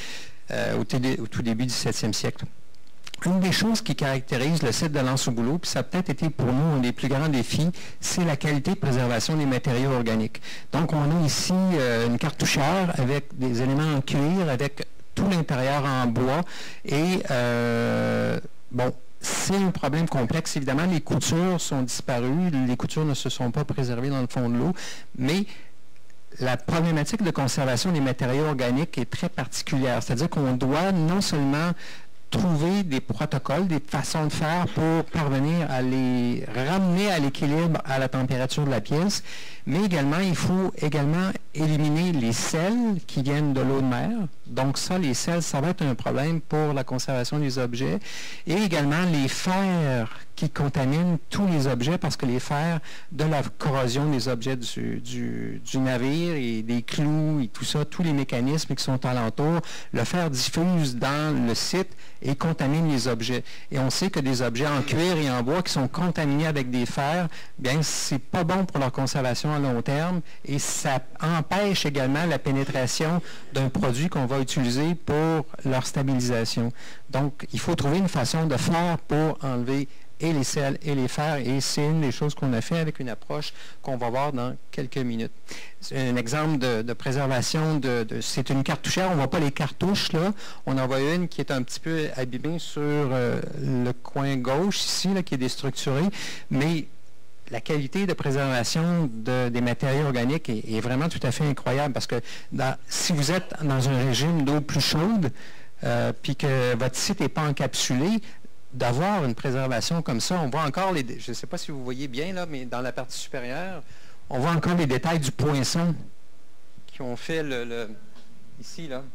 Speaker 2: au tout début du 7e siècle. Une des choses qui caractérise le site de l'Anse-au-Boulot, puis ça a peut-être été pour nous un des plus grands défis, c'est la qualité de préservation des matériaux organiques. Donc, on a ici une cartouchière avec des éléments en cuir, avec tout l'intérieur en bois. Et, bon, c'est un problème complexe. Évidemment, les coutures sont disparues, les coutures ne se sont pas préservées dans le fond de l'eau, mais la problématique de conservation des matériaux organiques est très particulière. C'est-à-dire qu'on doit non seulement trouver des protocoles, des façons de faire pour parvenir à les ramener à l'équilibre à la température de la pièce, mais également, il faut également éliminer les sels qui viennent de l'eau de mer. Donc ça, les sels, ça va être un problème pour la conservation des objets. Et également les fers qui contaminent tous les objets, parce que les fers de la corrosion des objets du navire et des clous et tout ça, tous les mécanismes qui sont alentour, le fer diffuse dans le site et contamine les objets. Et on sait que des objets en cuir et en bois qui sont contaminés avec des fers, bien, c'est pas bon pour leur conservation à long terme et ça empêche également la pénétration d'un produit qu'on va utiliser pour leur stabilisation. Donc, il faut trouver une façon de faire pour enlever et les sels et les fers, et c'est une des choses qu'on a fait avec une approche qu'on va voir dans quelques minutes. Un exemple de préservation, c'est une cartouchière, on ne voit pas les cartouches là, on en voit une qui est un petit peu abîmée sur le coin gauche ici, là, qui est déstructuré, mais la qualité de préservation des matériaux organiques est vraiment tout à fait incroyable, parce que si vous êtes dans un régime d'eau plus chaude, puis que votre site n'est pas encapsulé, d'avoir une préservation comme ça, on voit encore je ne sais pas si vous voyez bien là, mais dans la partie supérieure, on voit encore les détails du poinçon qui ont fait ici là.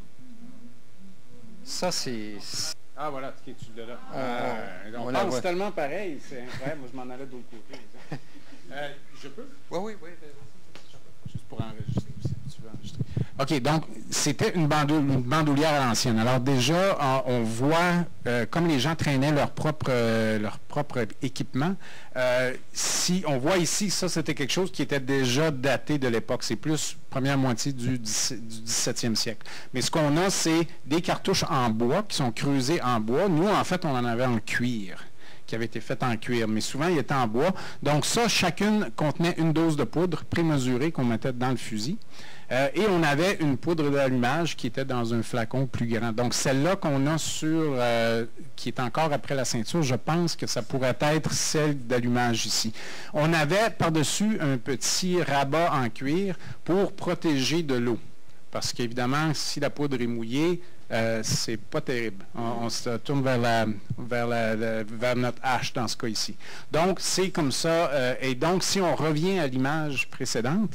Speaker 2: Ça c'est.
Speaker 3: Ah voilà, ce qui est de là. On pense tellement pareil, c'est incroyable. Moi je m'en allais de l'autre côté. Je peux?
Speaker 2: Oui.
Speaker 3: Juste pour enregistrer aussi, si tu veux enregistrer. OK, donc, c'était une bandoulière à l'ancienne. Alors déjà, on voit, comme les gens traînaient leur propre équipement, si on voit ici, ça, c'était quelque chose qui était déjà daté de l'époque. C'est plus première moitié du 17e siècle. Mais ce qu'on a, c'est des cartouches en bois qui sont creusées en bois. Nous, en fait, on en avait en cuir, qui avait été faite en cuir, mais souvent, il était en bois. Donc ça, chacune contenait une dose de poudre prémesurée qu'on mettait dans le fusil. Et on avait une poudre d'allumage qui était dans un flacon plus grand. Donc celle-là qu'on a qui est encore après la ceinture, je pense que ça pourrait être celle d'allumage ici. On avait par-dessus un petit rabat en cuir pour protéger de l'eau. Parce qu'évidemment, si la poudre est mouillée, c'est pas terrible. On se tourne vers notre hache dans ce cas ici. Donc, c'est comme ça. Et donc, si on revient à l'image précédente,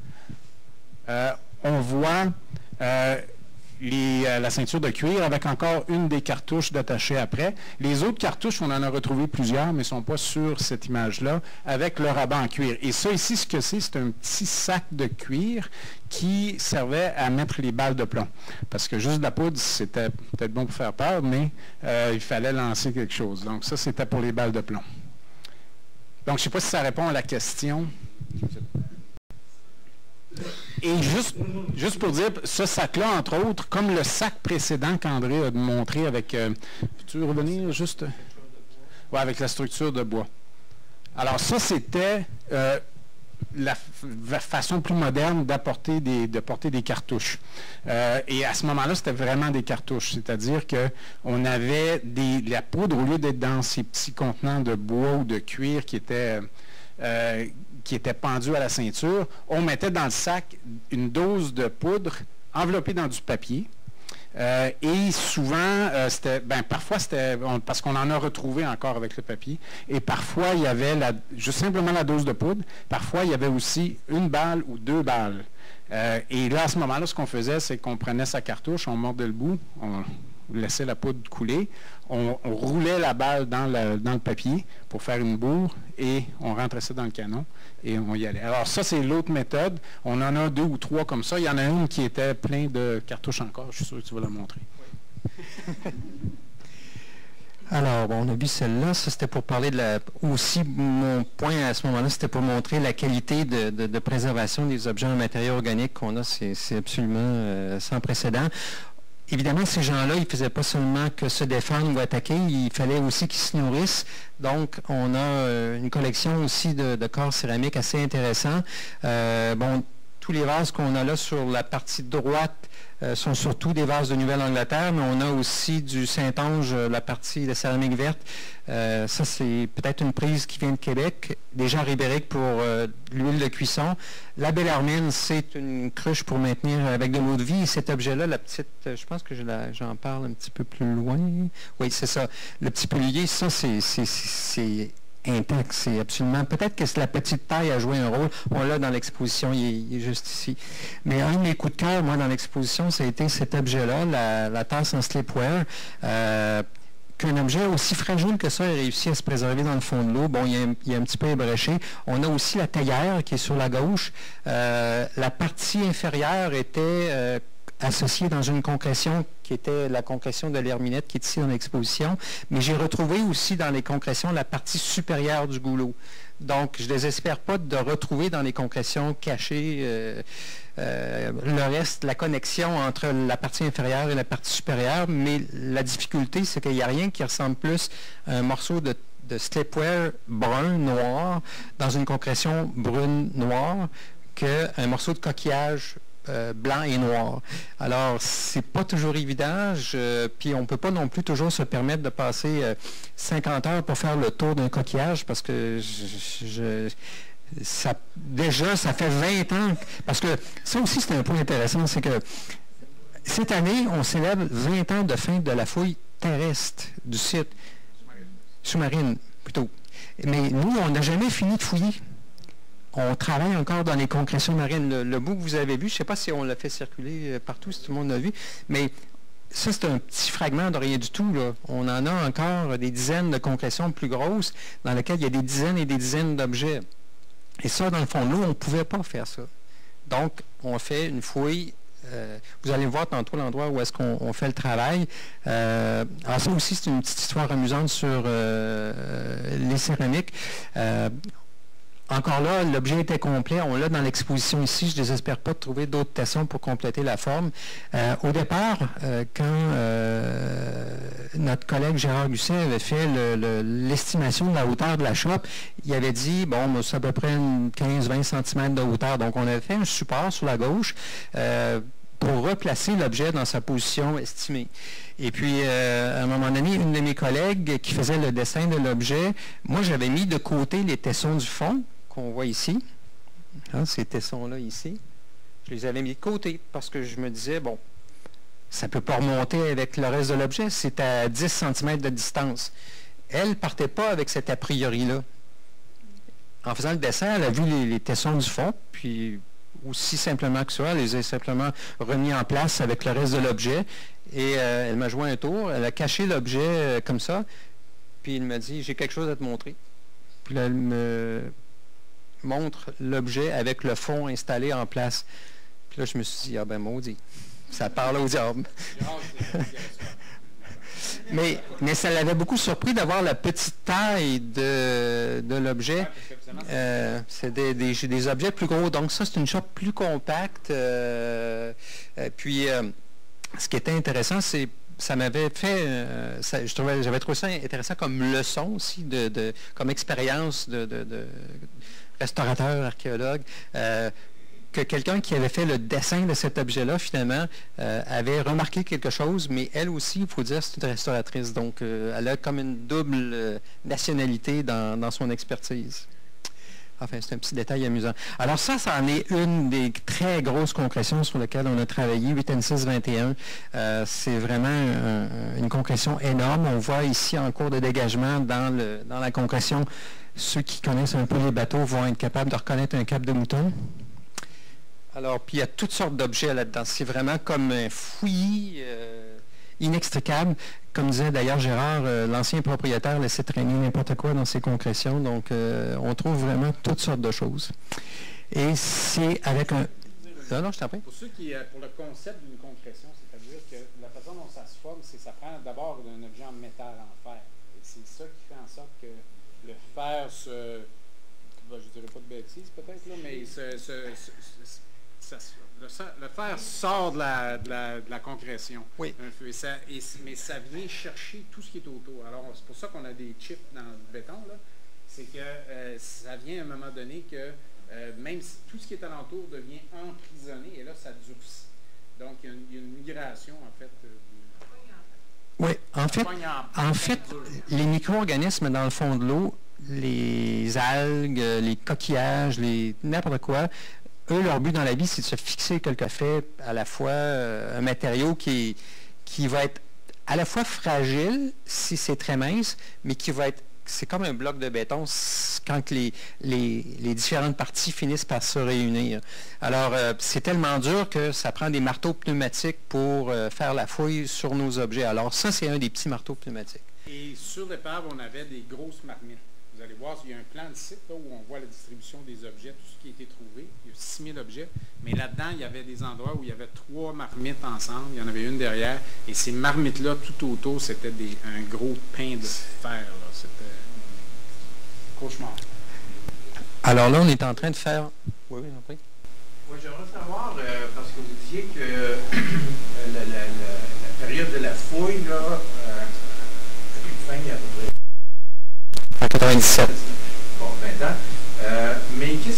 Speaker 3: on voit la ceinture de cuir avec encore une des cartouches d'attacher après. Les autres cartouches, on en a retrouvé plusieurs, mais ne sont pas sur cette image-là, avec le rabat en cuir. Et ça ici, ce que c'est un petit sac de cuir qui servait à mettre les balles de plomb. Parce que juste de la poudre, c'était peut-être bon pour faire peur, mais il fallait lancer quelque chose. Donc ça, c'était pour les balles de plomb. Donc, je ne sais pas si ça répond à la question. Et juste pour dire, ce sac-là, entre autres, comme le sac précédent qu'André a montré avec... peux-tu revenir juste? Oui, avec la structure de bois. Alors ça, c'était la façon plus moderne de porter des cartouches. Et à ce moment-là, c'était vraiment des cartouches. C'est-à-dire qu'on avait la poudre, au lieu d'être dans ces petits contenants de bois ou de cuir qui étaient pendus à la ceinture, on mettait dans le sac une dose de poudre enveloppée dans du papier. Et souvent, parfois c'était, parce qu'on en a retrouvé encore avec le papier, et parfois il y avait juste simplement la dose de poudre, parfois il y avait aussi une balle ou deux balles. Et là, à ce moment-là, ce qu'on faisait, c'est qu'on prenait sa cartouche, on mordait le bout, on laissait la poudre couler, on roulait la balle dans le papier pour faire une bourre et on rentrait ça dans le canon et on y allait. Alors ça, c'est l'autre méthode. On en a 2 ou 3 comme ça. Il y en a une qui était plein de cartouches encore. Je suis sûr que tu vas la montrer. Oui.
Speaker 2: Alors, bon, on a vu celle-là. Ça, c'était pour parler aussi, mon point à ce moment-là, c'était pour montrer la qualité de préservation des objets en matériaux organiques qu'on a. C'est absolument sans précédent. évidemment, ces gens-là, ils ne faisaient pas seulement que se défendre ou attaquer, il fallait aussi qu'ils se nourrissent. Donc, on a une collection aussi de corps céramiques assez intéressants. Bon, tous les vases qu'on a là sur la partie droite sont surtout des vases de Nouvelle-Angleterre, mais on a aussi du Saint-Onge, la partie de céramique verte. Ça, c'est peut-être une prise qui vient de Québec. Des jarres ibériques pour l'huile de cuisson. La Bellarmine, c'est une cruche pour maintenir avec de l'eau de vie. Et cet objet-là, la petite, je pense que j'en parle un petit peu plus loin. Oui, c'est ça. Le petit pelulier, ça, c'est intact, c'est absolument... Peut-être que la petite taille a joué un rôle. On l'a dans l'exposition, il est juste ici. Mais un de mes coups de cœur, moi, dans l'exposition, ça a été cet objet-là, la tasse en slipware. Qu'un objet aussi fragile que ça ait réussi à se préserver dans le fond de l'eau. Bon, il est un petit peu ébréché. On a aussi la théière qui est sur la gauche. La partie inférieure était... associé dans une concrétion qui était la concrétion de l'herminette qui est ici dans l'exposition, mais j'ai retrouvé aussi dans les concrétions la partie supérieure du goulot. Donc, je ne désespère pas de retrouver dans les concrétions cachées le reste, la connexion entre la partie inférieure et la partie supérieure, mais la difficulté, c'est qu'il n'y a rien qui ressemble plus à un morceau de slipware brun-noir dans une concrétion brune-noire qu'un morceau de coquillage blanc et noir. Alors, c'est pas toujours évident, puis on ne peut pas non plus toujours se permettre de passer 50 heures pour faire le tour d'un coquillage, parce que ça fait 20 ans, parce que ça aussi c'est un point intéressant, c'est que cette année, on célèbre 20 ans de fin de la fouille terrestre du site, sous-marine plutôt. Mais nous, on n'a jamais fini de fouiller. On travaille encore dans les concrétions marines. Le bout que vous avez vu, je ne sais pas si on l'a fait circuler partout, si tout le monde l'a vu, mais ça, c'est un petit fragment de rien du tout, là. On en a encore des dizaines de concrétions plus grosses dans lesquelles il y a des dizaines et des dizaines d'objets. Et ça, dans le fond de l'eau, on ne pouvait pas faire ça. Donc, on fait une fouille. Vous allez voir tantôt l'endroit où est-ce qu'on fait le travail. Alors ça aussi, c'est une petite histoire amusante sur les céramiques. Encore là, l'objet était complet. On l'a dans l'exposition ici. Je ne désespère pas de trouver d'autres tessons pour compléter la forme. Au départ, quand notre collègue Gérard Gusset avait fait l'estimation de la hauteur de la chope, il avait dit, bon, c'est à peu près 15-20 cm de hauteur. Donc, on avait fait un support sur la gauche pour replacer l'objet dans sa position estimée. Et puis, à un moment donné, une de mes collègues qui faisait le dessin de l'objet, moi, j'avais mis de côté les tessons du fond, qu'on voit ici. Hein, ces tessons-là, ici. Je les avais mis de côté parce que je me disais, bon, ça ne peut pas remonter avec le reste de l'objet, c'est à 10 cm de distance. Elle ne partait pas avec cet a priori-là. En faisant le dessin, elle a vu les tessons du fond, puis aussi simplement que ça, elle les a simplement remis en place avec le reste de l'objet, et elle m'a joué un tour, elle a caché l'objet comme ça, puis il m'a dit, j'ai quelque chose à te montrer. Puis là, elle me montre l'objet avec le fond installé en place. Puis là, je me suis dit, ah ben maudit, ça parle au diable. mais ça l'avait beaucoup surpris d'avoir la petite taille de l'objet. C'est des objets plus gros. Donc ça, c'est une chope plus compacte. Puis, ce qui était intéressant, c'est ça m'avait fait, j'avais trouvé ça intéressant comme leçon aussi, comme expérience de restaurateur, archéologue, que quelqu'un qui avait fait le dessin de cet objet-là, finalement, avait remarqué quelque chose, mais elle aussi, il faut dire, c'est une restauratrice. Donc, elle a comme une double nationalité dans son expertise. Enfin, c'est un petit détail amusant. Alors ça en est une des très grosses concrétions sur lesquelles on a travaillé, 8 N6 21. C'est vraiment une concrétion énorme. On voit ici en cours de dégagement dans la concrétion, ceux qui connaissent un peu les bateaux vont être capables de reconnaître un cap de mouton. Alors, puis il y a toutes sortes d'objets là-dedans. C'est vraiment comme un fouillis inextricable. Comme disait d'ailleurs Gérard, l'ancien propriétaire laissait traîner n'importe quoi dans ses concrétions. Donc, on trouve vraiment toutes sortes de choses. Et c'est avec un... Non, je t'en prie.
Speaker 3: Pour ceux qui, pour le concept d'une concrétion, c'est-à-dire que la façon dont ça se forme, c'est que ça prend d'abord un objet en métal, en fer. Et c'est ça qui fait en sorte que le fer se... je ne dirais pas de bêtises peut-être, là, mais Le fer sort de la concrétion,
Speaker 2: Oui.
Speaker 3: un feu, mais ça vient chercher tout ce qui est autour. Alors, c'est pour ça qu'on a des chips dans le béton, là. C'est que ça vient à un moment donné que même si tout ce qui est alentour devient emprisonné, et là, ça durcit. Donc, il y a une migration, en fait.
Speaker 2: Oui, en fait, les micro-organismes dans le fond de l'eau, les algues, les coquillages, n'importe quoi, eux, leur but dans la vie, c'est de se fixer quelque fait à la fois un matériau qui va être à la fois fragile, si c'est très mince, mais qui va être, c'est comme un bloc de béton quand les différentes parties finissent par se réunir. Alors, c'est tellement dur que ça prend des marteaux pneumatiques pour faire la fouille sur nos objets. Alors, ça, c'est un des petits marteaux pneumatiques.
Speaker 3: Et sur l'épave, on avait des grosses marmites. Vous allez voir, il y a un plan de site là, où on voit la distribution des objets, tout ce qui a été trouvé. Il y a 6000 objets. Mais là-dedans, il y avait des endroits où il y avait 3 marmites ensemble. Il y en avait une derrière. Et ces marmites-là, tout autour, c'était un gros pain de fer. C'était cauchemar.
Speaker 2: Alors là, on est en train de faire... Oui, après.
Speaker 5: Oui, j'aimerais savoir, parce que vous disiez que la période de la fouille, là, fin, il y a à peu près...
Speaker 2: En 97.
Speaker 5: Bon, 20 ans. Mais qu'est-ce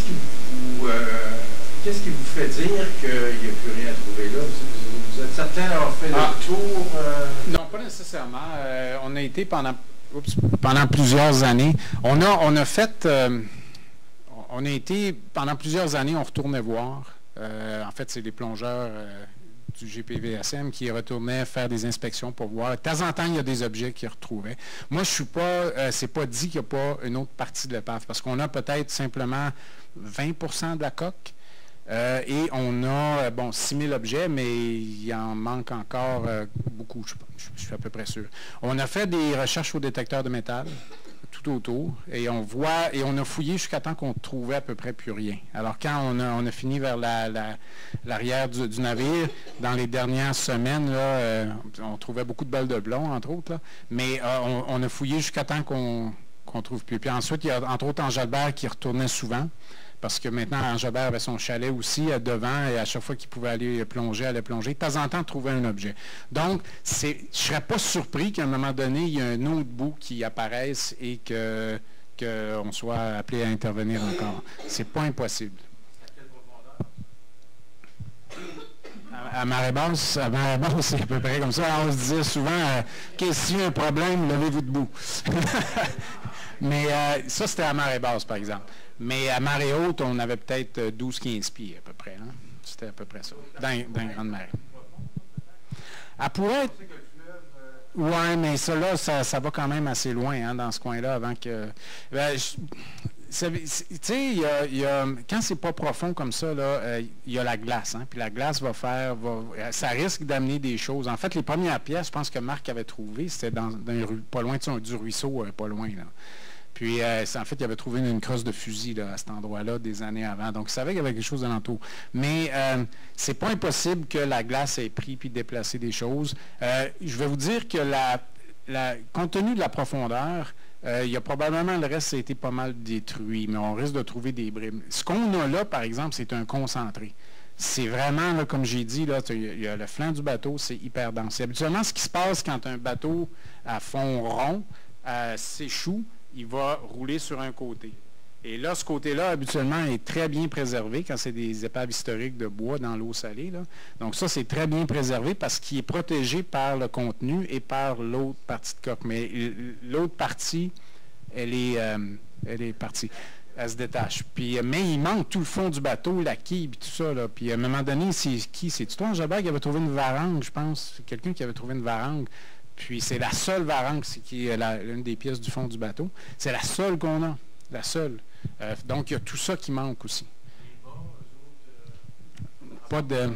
Speaker 5: qui vous fait dire qu'il n'y a plus rien à trouver là? Vous êtes certain d'avoir fait le tour?
Speaker 3: Non, pas nécessairement. On a été pendant plusieurs années. On a été pendant plusieurs années, on retournait voir. En fait, c'est les plongeurs du GPVSM qui retournaient faire des inspections pour voir. De temps en temps, il y a des objets qu'ils retrouvaient. Moi, je suis pas, c'est pas dit qu'il n'y a pas une autre partie de l'épave, parce qu'on a peut-être simplement 20% de la coque. Et on a, 6000 objets, mais il en manque encore beaucoup, je suis à peu près sûr. On a fait des recherches au détecteur de métal, tout autour, et on a fouillé jusqu'à temps qu'on trouvait à peu près plus rien. Alors, quand on a fini vers l'arrière du navire, dans les dernières semaines, là, on trouvait beaucoup de balles de plomb, entre autres, là, mais on a fouillé jusqu'à temps qu'on trouve plus. Puis ensuite, il y a entre autres Angelbert qui retournait souvent, parce que maintenant, Angelbert avait son chalet aussi devant, et à chaque fois qu'il pouvait aller plonger, allait plonger. De temps en temps, trouver un objet. Donc, je ne serais pas surpris qu'à un moment donné, il y ait un autre bout qui apparaisse et qu'on soit appelé à intervenir encore. C'est pas impossible. À marée basse, c'est à peu près comme ça. Alors, on se disait souvent, s'il y a un problème, levez-vous debout. Mais ça, c'était à marée basse, par exemple. Mais à marée haute, on avait peut-être 12-15 pieds à peu près. Hein? C'était à peu près ça, dans une grande marée. Elle pourrait être... Oui, mais ça, là, ça va quand même assez loin hein, dans ce coin-là avant que... tu sais, quand c'est pas profond comme ça, il y a la glace. Hein, puis la glace ça risque d'amener des choses. En fait, les premières pièces, je pense que Marc avait trouvé, c'était pas loin du ruisseau, pas loin, là. Puis, en fait, il avait trouvé une crosse de fusil là, à cet endroit-là des années avant. Donc, il savait qu'il y avait quelque chose alentour. Mais c'est pas impossible que la glace ait pris puis déplacé des choses. Je vais vous dire que compte tenu de la profondeur, il y a probablement le reste, ça a été pas mal détruit, mais on risque de trouver des brimes. Ce qu'on a là, par exemple, c'est un concentré. C'est vraiment, là, comme j'ai dit, là, il y a le flanc du bateau, c'est hyper dense. C'est habituellement ce qui se passe quand un bateau à fond rond s'échoue, il va rouler sur un côté. Et là, ce côté-là, habituellement, est très bien préservé quand c'est des épaves historiques de bois dans l'eau salée. Là. Donc ça, c'est très bien préservé parce qu'il est protégé par le contenu et par l'autre partie de coque. Mais l'autre partie, elle est partie. Elle se détache. Puis, mais il manque tout le fond du bateau, la quille, puis tout ça. Là. Puis à un moment donné, c'est toi, Angelbert, qui avait trouvé une varangue, je pense. C'est quelqu'un qui avait trouvé une varangue. Puis c'est la seule varangue, qui est l'une des pièces du fond du bateau. C'est la seule qu'on a. La seule. Donc, il y a tout ça qui manque aussi. Pas de...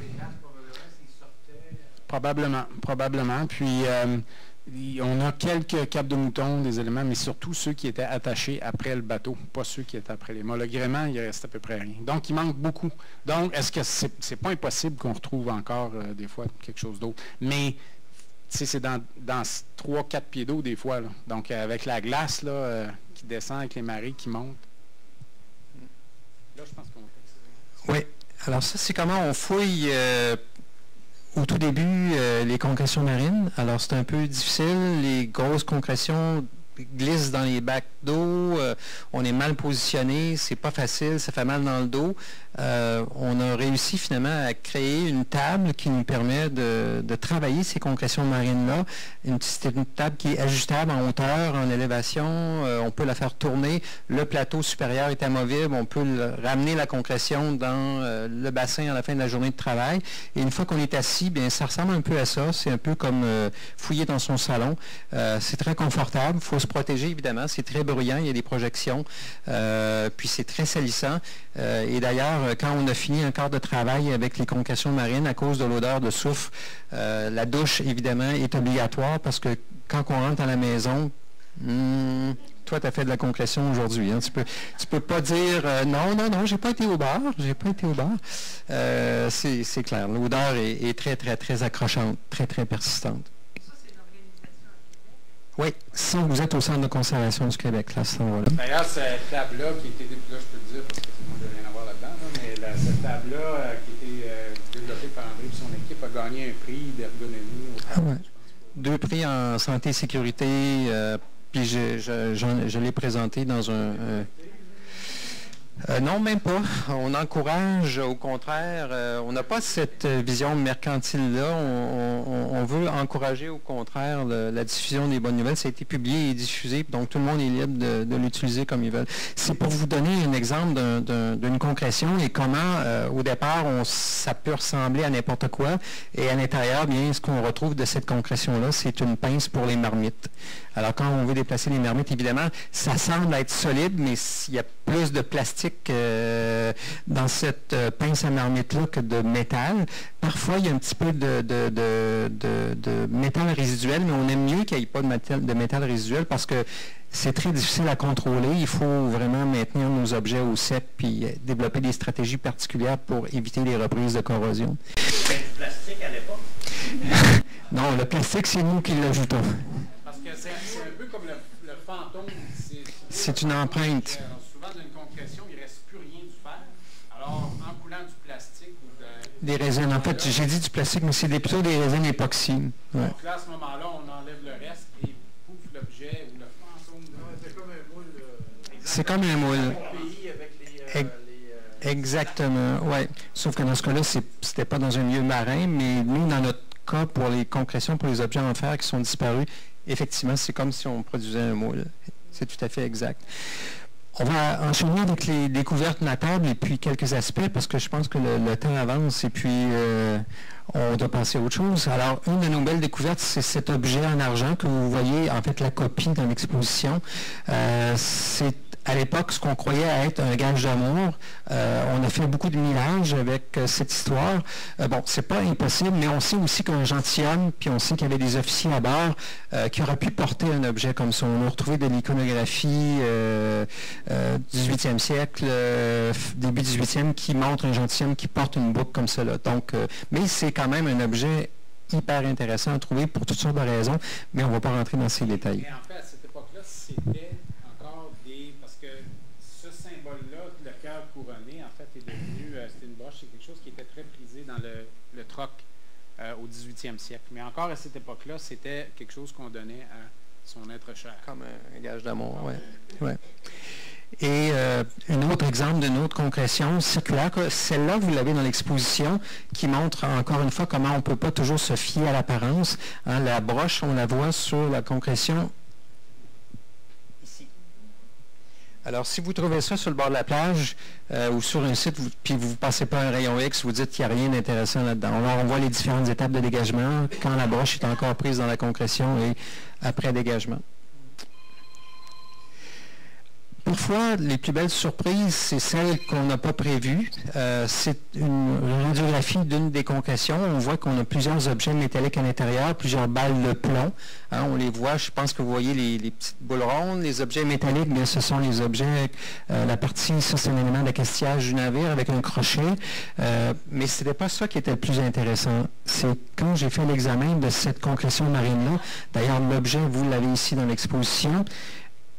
Speaker 3: Probablement. Puis, on a quelques capes de mouton, des éléments, mais surtout ceux qui étaient attachés après le bateau, pas ceux qui étaient après les mâts. Le gréement, il reste à peu près rien. Donc, il manque beaucoup. Donc, est-ce que c'est pas impossible qu'on retrouve encore, des fois, quelque chose d'autre? Mais... c'est dans 3-4 pieds d'eau des fois. Là. Donc, avec la glace là, qui descend, avec les marées qui montent. Là, je pense qu'on...
Speaker 2: Oui. Alors ça, c'est comment on fouille au tout début les concrétions marines. Alors c'est un peu difficile, les grosses concrétions glissent dans les bacs d'eau, on est mal positionné, c'est pas facile, ça fait mal dans le dos. On a réussi finalement à créer une table qui nous permet de travailler ces concrétions marines-là. C'est une table qui est ajustable en hauteur, en élévation, on peut la faire tourner. Le plateau supérieur est amovible, on peut ramener la concrétion dans le bassin à la fin de la journée de travail. Et une fois qu'on est assis, bien, ça ressemble un peu à ça. C'est un peu comme fouiller dans son salon. C'est très confortable, il faut se protéger évidemment, c'est très bruyant, il y a des projections, puis c'est très salissant. Et d'ailleurs, quand on a fini un quart de travail avec les concrétions marines, à cause de l'odeur de soufre, la douche, évidemment, est obligatoire parce que quand on rentre à la maison, toi, tu as fait de la concrétion aujourd'hui. Hein, tu peux pas dire non, j'ai pas été au bar, c'est clair, l'odeur est très, très, très accrochante, très, très persistante. Oui, ça, vous êtes au Centre de conservation du Québec, là, à ce moment-là.
Speaker 3: D'ailleurs, cette table-là, qui était, là, je peux le dire, parce que ça n'a rien à voir là-dedans, mais cette table-là, qui était développée par André et son équipe, a gagné un prix d'ergonomie.
Speaker 2: 2 prix en santé et sécurité, puis je l'ai présenté dans un... non, même pas. On encourage, au contraire, on n'a pas cette vision mercantile-là. On veut encourager, au contraire, la diffusion des bonnes nouvelles. Ça a été publié et diffusé, donc tout le monde est libre de l'utiliser comme ils veulent. C'est pour vous donner un exemple d'une concrétion et comment, au départ, ça peut ressembler à n'importe quoi. Et à l'intérieur, bien, ce qu'on retrouve de cette concrétion-là, c'est une pince pour les marmites. Alors, quand on veut déplacer les marmites, évidemment, ça semble être solide, mais il y a plus de plastique dans cette pince à marmite-là que de métal. Parfois, il y a un petit peu de métal résiduel, mais on aime mieux qu'il n'y ait pas de métal résiduel parce que c'est très difficile à contrôler. Il faut vraiment maintenir nos objets au sec puis développer des stratégies particulières pour éviter les reprises de corrosion.
Speaker 4: C'était du plastique à l'époque?
Speaker 2: Non, le plastique, c'est nous qui l'ajoutons.
Speaker 3: Parce que c'est un peu comme le fantôme.
Speaker 2: C'est une empreinte.
Speaker 3: Souvent, dans une concrétion, il ne reste plus rien du fer. Alors, en coulant du plastique ou de...
Speaker 2: Des résines. En fait, j'ai dit du plastique, mais c'est plutôt des résines époxy. Ouais.
Speaker 3: Donc là, à ce moment-là, on enlève le reste et pouf, l'objet ou le fantôme.
Speaker 5: C'est comme un moule.
Speaker 2: C'est comme un moule.
Speaker 5: Pays avec
Speaker 2: Exactement, oui. Sauf que dans ce cas-là, c'était pas dans un milieu marin, mais nous, dans notre cas, pour les concrétions, pour les objets en fer qui sont disparus, effectivement, c'est comme si on produisait un moule. C'est tout à fait exact. On va enchaîner avec les découvertes notables et puis quelques aspects, parce que je pense que le temps avance et puis on doit passer à autre chose. Alors, une de nos belles découvertes, c'est cet objet en argent que vous voyez, en fait, la copie dans l'exposition. C'est à l'époque ce qu'on croyait être un gage d'amour. On a fait beaucoup de millage avec cette histoire. Bon, c'est pas impossible, mais on sait aussi qu'un gentilhomme, puis on sait qu'il y avait des officiers à bord qui auraient pu porter un objet comme ça. On a retrouvé de l'iconographie du 18e siècle, début 18e, qui montre un gentilhomme qui porte une boucle comme cela. Donc, mais c'est quand même un objet hyper intéressant à trouver pour toutes sortes de raisons, mais on ne va pas rentrer dans ces détails.
Speaker 3: Mais en fait, à cette époque-là, c'était encore des... Parce que ce symbole-là, le cœur couronné, en fait, est devenu... c'était une broche, c'est quelque chose qui était très prisé dans le troc au 18e siècle. Mais encore à cette époque-là, c'était quelque chose qu'on donnait à son être cher.
Speaker 2: Comme un gage d'amour, oui. Ouais. Et un autre exemple d'une autre concrétion circulaire, celle-là, vous l'avez dans l'exposition, qui montre encore une fois comment on ne peut pas toujours se fier à l'apparence. Hein, la broche, on la voit sur la concrétion ici. Alors, si vous trouvez ça sur le bord de la plage ou sur un site, puis vous ne passez pas un rayon X, vous dites qu'il n'y a rien d'intéressant là-dedans. Alors, on voit les différentes étapes de dégagement, quand la broche est encore prise dans la concrétion et après dégagement. Parfois, les plus belles surprises, c'est celles qu'on n'a pas prévues. C'est une radiographie d'une des concrétions. On voit qu'on a plusieurs objets métalliques à l'intérieur, plusieurs balles de plomb. Hein, on les voit, je pense que vous voyez les petites boules rondes. Les objets métalliques, bien, ce sont les objets, la partie, ça c'est un élément d'accastillage du navire avec un crochet. Mais ce n'était pas ça qui était le plus intéressant. C'est quand j'ai fait l'examen de cette concrétion marine-là, d'ailleurs l'objet, vous l'avez ici dans l'exposition,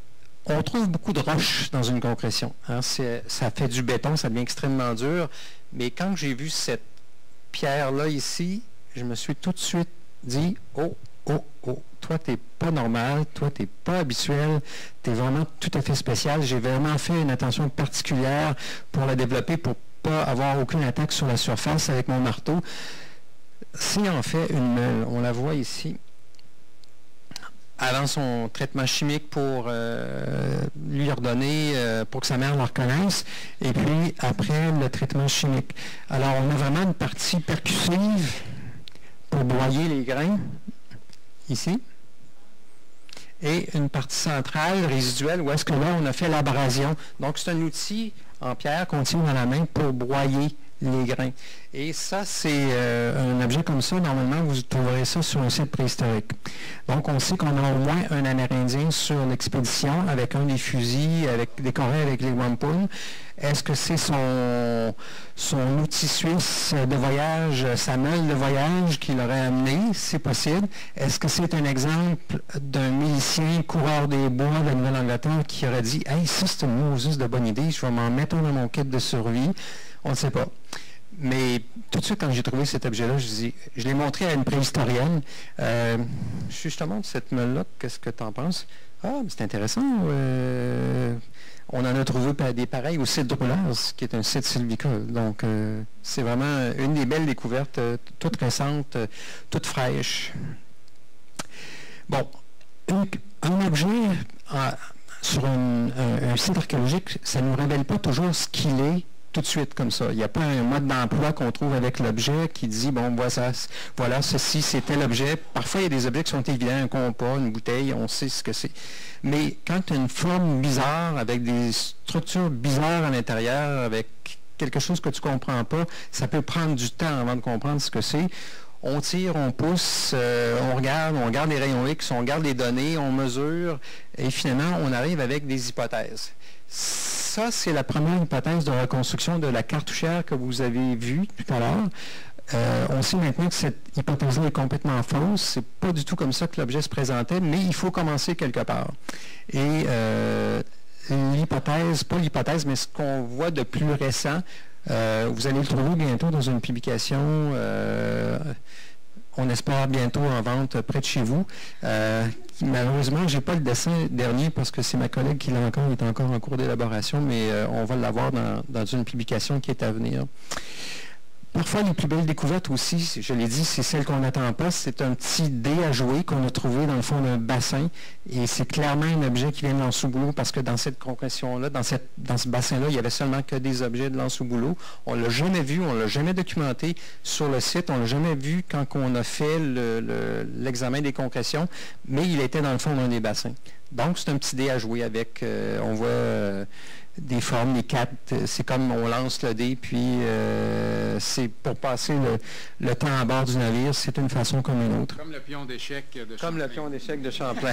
Speaker 2: On trouve beaucoup de roches dans une concrétion. Hein. Ça fait du béton, ça devient extrêmement dur. Mais quand j'ai vu cette pierre-là ici, je me suis tout de suite dit, oh, toi, tu n'es pas normal, toi, tu n'es pas habituel, tu es vraiment tout à fait spécial. J'ai vraiment fait une attention particulière pour la développer, pour ne pas avoir aucune attaque sur la surface avec mon marteau. C'est en fait une meule. On la voit ici. Avant son traitement chimique pour lui ordonner, pour que sa mère le reconnaisse, et puis après le traitement chimique. Alors, on a vraiment une partie percussive pour broyer les grains, ici, et une partie centrale, résiduelle, où est-ce que là, on a fait l'abrasion. Donc, c'est un outil en pierre qu'on tient dans la main pour broyer les grains. Et ça, c'est un objet comme ça. Normalement, vous trouverez ça sur un site préhistorique. Donc, on sait qu'on a au moins un Amérindien sur l'expédition avec un des fusils décoré avec les wampum. Est-ce que c'est son outil suisse de voyage, sa meule de voyage qu'il aurait amené? C'est possible. Est-ce que c'est un exemple d'un milicien coureur des bois de la Nouvelle-Angleterre qui aurait dit « Hey, ça, c'est une Moses de bonne idée, je vais m'en mettre dans mon kit de survie. » On ne sait pas. Mais tout de suite, quand j'ai trouvé cet objet-là, je l'ai montré à une préhistorienne. Je te montre cette meule-là, qu'est-ce que tu en penses? Ah, c'est intéressant. On en a trouvé des pareils au site de Roulaz, qui est un site sylvicole. Donc, c'est vraiment une des belles découvertes, toute récente, toute fraîche. Bon, un objet sur un site archéologique, ça ne nous révèle pas toujours ce qu'il est tout de suite comme ça. Il n'y a pas un mode d'emploi qu'on trouve avec l'objet qui dit, bon, voilà, ceci, c'est tel objet. Parfois, il y a des objets qui sont évidents, un compas, une bouteille, on sait ce que c'est. Mais quand tu as une forme bizarre, avec des structures bizarres à l'intérieur, avec quelque chose que tu ne comprends pas, ça peut prendre du temps avant de comprendre ce que c'est. On tire, on pousse, on regarde les rayons X, on regarde les données, on mesure, et finalement, on arrive avec des hypothèses. Ça, c'est la première hypothèse de reconstruction de la cartouchière que vous avez vue tout à l'heure. On sait maintenant que cette hypothèse-là est complètement fausse. C'est pas du tout comme ça que l'objet se présentait, mais il faut commencer quelque part. Et l'hypothèse, pas l'hypothèse, mais ce qu'on voit de plus récent, vous allez le trouver bientôt dans une publication, on espère bientôt en vente près de chez vous. Malheureusement, je n'ai pas le dessin dernier parce que c'est ma collègue qui l'a encore, il est encore en cours d'élaboration, mais on va l'avoir dans une publication qui est à venir. Parfois, les plus belles découvertes aussi, je l'ai dit, c'est celles qu'on n'attend pas. C'est un petit dé à jouer qu'on a trouvé dans le fond d'un bassin. Et c'est clairement un objet qui vient de l'Anse-sous-Boulot parce que dans cette concrétion-là, dans ce bassin-là, il n'y avait seulement que des objets de l'Anse-sous-Boulot. On ne l'a jamais vu, on ne l'a jamais documenté sur le site. On ne l'a jamais vu quand on a fait l'examen des concrétions, mais il était dans le fond d'un des bassins. Donc, c'est un petit dé à jouer avec, on voit des formes, des cartes, c'est comme on lance le dé, puis c'est pour passer le temps à bord du navire, c'est une façon comme une autre.
Speaker 3: Comme le pion d'échec de Champlain.
Speaker 2: Comme le pion d'échec de Champlain.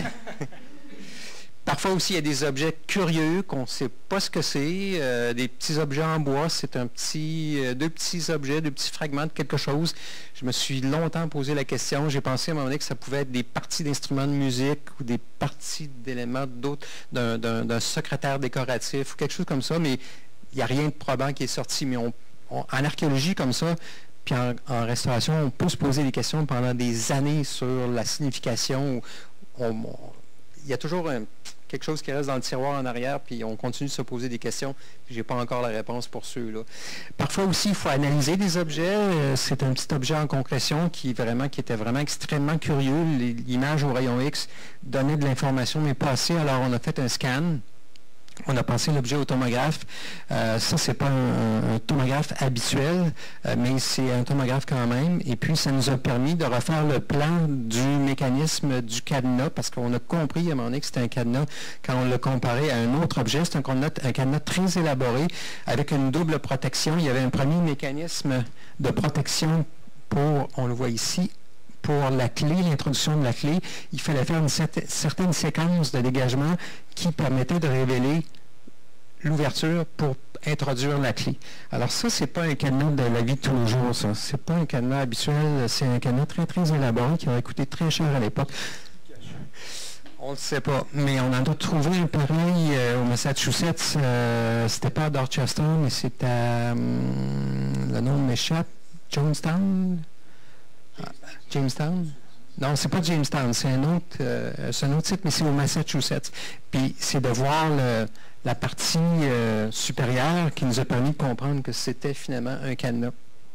Speaker 2: Parfois aussi, il y a des objets curieux qu'on ne sait pas ce que c'est. Des petits objets en bois, c'est deux petits objets, deux petits fragments de quelque chose. Je me suis longtemps posé la question. J'ai pensé à un moment donné que ça pouvait être des parties d'instruments de musique ou des parties d'éléments d'autres, d'un secrétaire décoratif ou quelque chose comme ça, mais il n'y a rien de probant qui est sorti. Mais en archéologie comme ça, puis en restauration, on peut se poser des questions pendant des années sur la signification. Il y a toujours quelque chose qui reste dans le tiroir en arrière, puis on continue de se poser des questions. Je n'ai pas encore la réponse pour ceux-là. Parfois aussi, il faut analyser des objets. C'est un petit objet en concrétion qui était vraiment extrêmement curieux. L'image au rayon X donnait de l'information, mais pas assez. Alors, on a fait un scan. On a passé l'objet au tomographe. Ça, c'est pas un tomographe habituel, mais c'est un tomographe quand même. Et puis, ça nous a permis de refaire le plan du mécanisme du cadenas, parce qu'on a compris à un moment donné que c'était un cadenas quand on l'a comparé à un autre objet. C'est un cadenas très élaboré, avec une double protection. Il y avait un premier mécanisme de protection pour, on le voit ici, pour la clé, l'introduction de la clé, il fallait faire une certaine séquence de dégagement qui permettait de révéler l'ouverture pour introduire la clé. Alors ça, c'est pas un cadenas de la vie de tous les jours, ça. C'est pas un cadenas habituel, c'est un cadenas très, très élaboré qui aurait coûté très cher à l'époque. On ne le sait pas, mais on en a trouvé un pareil au Massachusetts. C'était pas à Dorchester, mais c'était à... le nom m'échappe. Jamestown? Jamestown? Non, c'est pas Jamestown, c'est un autre site, mais c'est au Massachusetts. Puis c'est de voir la partie supérieure qui nous a permis de comprendre que c'était finalement un cadenas.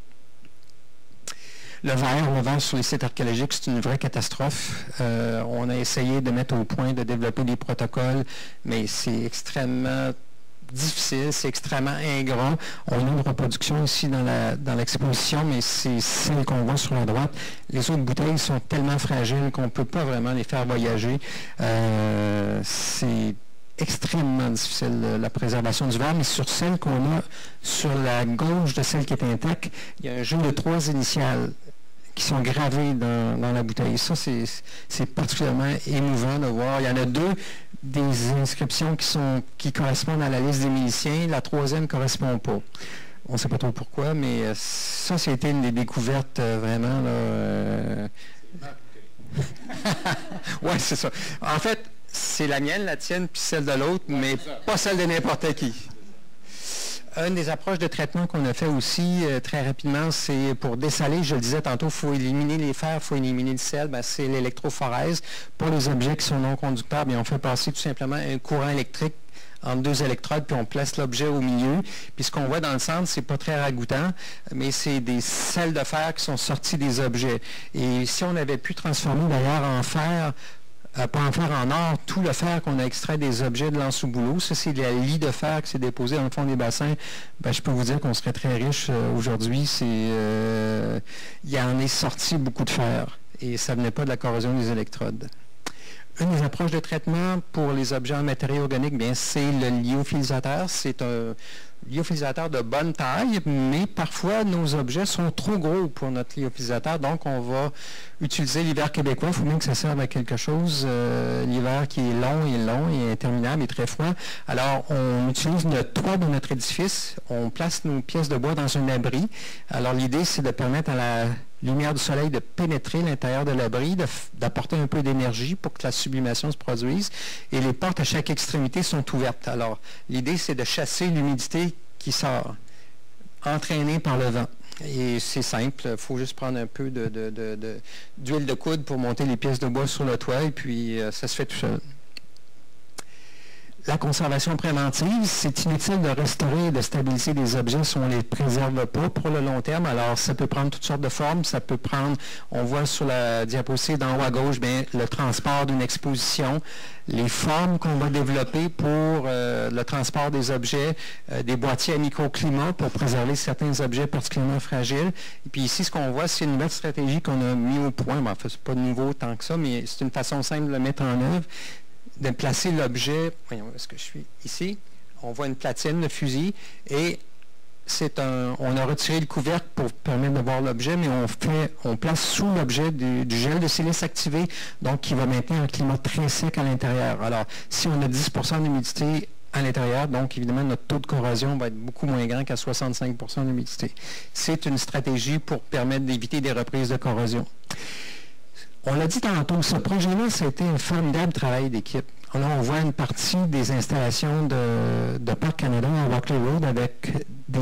Speaker 2: Le verre sur les sites archéologiques, c'est une vraie catastrophe. On a essayé de mettre au point, de développer des protocoles, mais c'est extrêmement difficile, c'est extrêmement ingrat. On a une reproduction ici dans l'exposition, mais c'est celle qu'on voit sur la droite. Les autres bouteilles sont tellement fragiles qu'on ne peut pas vraiment les faire voyager. C'est extrêmement difficile, la préservation du verre, mais sur celle qu'on a sur la gauche de celle qui est intacte, il y a un jeu de 3 initiales qui sont gravées dans la bouteille. Ça, c'est particulièrement émouvant de voir. Il y en a 2 des inscriptions qui correspondent à la liste des miliciens. La 3e ne correspond pas. On ne sait pas trop pourquoi, mais ça, c'était une des découvertes vraiment. Oui, c'est ça. En fait, c'est la mienne, la tienne, puis celle de l'autre, mais pas celle de n'importe qui. Une des approches de traitement qu'on a fait aussi très rapidement, c'est pour dessaler, je le disais tantôt, il faut éliminer les fers, il faut éliminer le sel, c'est l'électrophorèse. Pour les objets qui sont non conducteurs, on fait passer tout simplement un courant électrique entre 2 électrodes, puis on place l'objet au milieu. Puis ce qu'on voit dans le centre, c'est pas très ragoûtant, mais c'est des sels de fer qui sont sortis des objets. Et si on avait pu transformer d'ailleurs en fer, pas en fer en or, tout le fer qu'on a extrait des objets de l'Anse-au-Boulot, ça c'est la lie de fer qui s'est déposée dans le fond des bassins, je peux vous dire qu'on serait très riche aujourd'hui. Il y en est sorti beaucoup de fer et ça ne venait pas de la corrosion des électrodes. Une des approches de traitement pour les objets en matériaux organiques, c'est le lyophilisateur. C'est un lyophilisateur de bonne taille, mais parfois nos objets sont trop gros pour notre lyophilisateur, donc on va utiliser l'hiver québécois. Il faut bien que ça serve à quelque chose. L'hiver qui est long et interminable et très froid. Alors, on utilise le toit de notre édifice. On place nos pièces de bois dans un abri. Alors, l'idée, c'est de permettre à la lumière du soleil de pénétrer l'intérieur de l'abri, d'apporter un peu d'énergie pour que la sublimation se produise. Et les portes à chaque extrémité sont ouvertes. Alors, l'idée, c'est de chasser l'humidité qui sort, entraînée par le vent. Et c'est simple, il faut juste prendre un peu d'huile de coude pour monter les pièces de bois sur le toit, et puis ça se fait tout seul. La conservation préventive, c'est inutile de restaurer et de stabiliser des objets si on ne les préserve pas pour le long terme. Alors, ça peut prendre toutes sortes de formes. Ça peut prendre, on voit sur la diapositive d'en haut à gauche, le transport d'une exposition, les formes qu'on va développer pour le transport des objets, des boîtiers à microclimat pour préserver certains objets particulièrement fragiles. Et puis ici, ce qu'on voit, c'est une nouvelle stratégie qu'on a mis au point. En fait, ce n'est pas nouveau tant que ça, mais c'est une façon simple de le mettre en œuvre, de placer l'objet, voyons, est-ce que je suis ici? On voit une platine, le fusil, et on a retiré le couvercle pour permettre de voir l'objet, mais on place sous l'objet du gel de silice activé, donc qui va maintenir un climat très sec à l'intérieur. Alors, si on a 10% d'humidité à l'intérieur, donc évidemment, notre taux de corrosion va être beaucoup moins grand qu'à 65% d'humidité. C'est une stratégie pour permettre d'éviter des reprises de corrosion. On l'a dit tantôt, ce projet-là, ça a été un formidable travail d'équipe. Là, on voit une partie des installations de Parc Canada à Walkley Road avec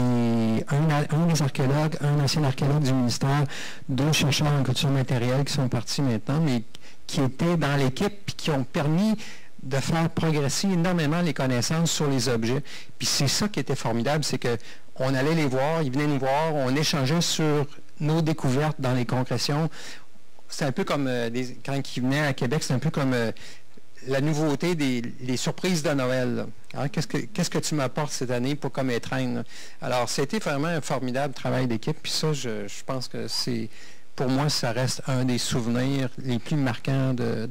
Speaker 2: un des archéologues, un ancien archéologue du ministère, 2 chercheurs en culture matérielle qui sont partis maintenant, mais qui étaient dans l'équipe et qui ont permis de faire progresser énormément les connaissances sur les objets. Puis c'est ça qui était formidable, c'est qu'on allait les voir, ils venaient nous voir, on échangeait sur nos découvertes dans les concrétions. C'est un peu comme, quand ils venaient à Québec, c'est un peu comme la nouveauté les surprises de Noël. Hein? Qu'est-ce que tu m'apportes cette année pour comme étreindre? Alors, c'était vraiment un formidable travail d'équipe. Puis ça, je pense que pour moi, ça reste un des souvenirs les plus marquants de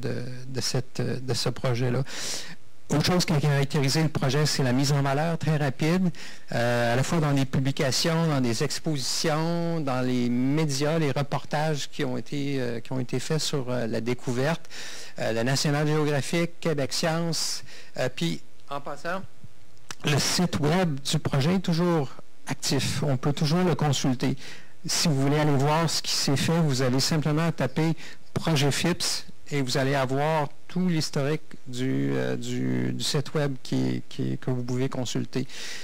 Speaker 2: ce projet-là. Autre chose qui a caractérisé le projet, c'est la mise en valeur très rapide, à la fois dans les publications, dans des expositions, dans les médias, les reportages qui ont été faits sur la découverte, la National Geographic, Québec Science, puis en passant, le site web du projet est toujours actif, on peut toujours le consulter. Si vous voulez aller voir ce qui s'est fait, vous allez simplement taper Projet FIPS et vous allez avoir tout l'historique du site web que vous pouvez consulter.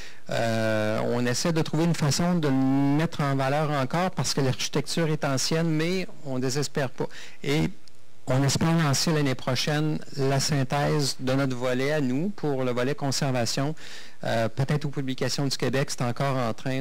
Speaker 2: On essaie de trouver une façon de le mettre en valeur encore parce que l'architecture est ancienne, mais on ne désespère pas. Et on espère lancer l'année prochaine la synthèse de notre volet à nous pour le volet conservation. Peut-être aux publications du Québec, c'est encore en train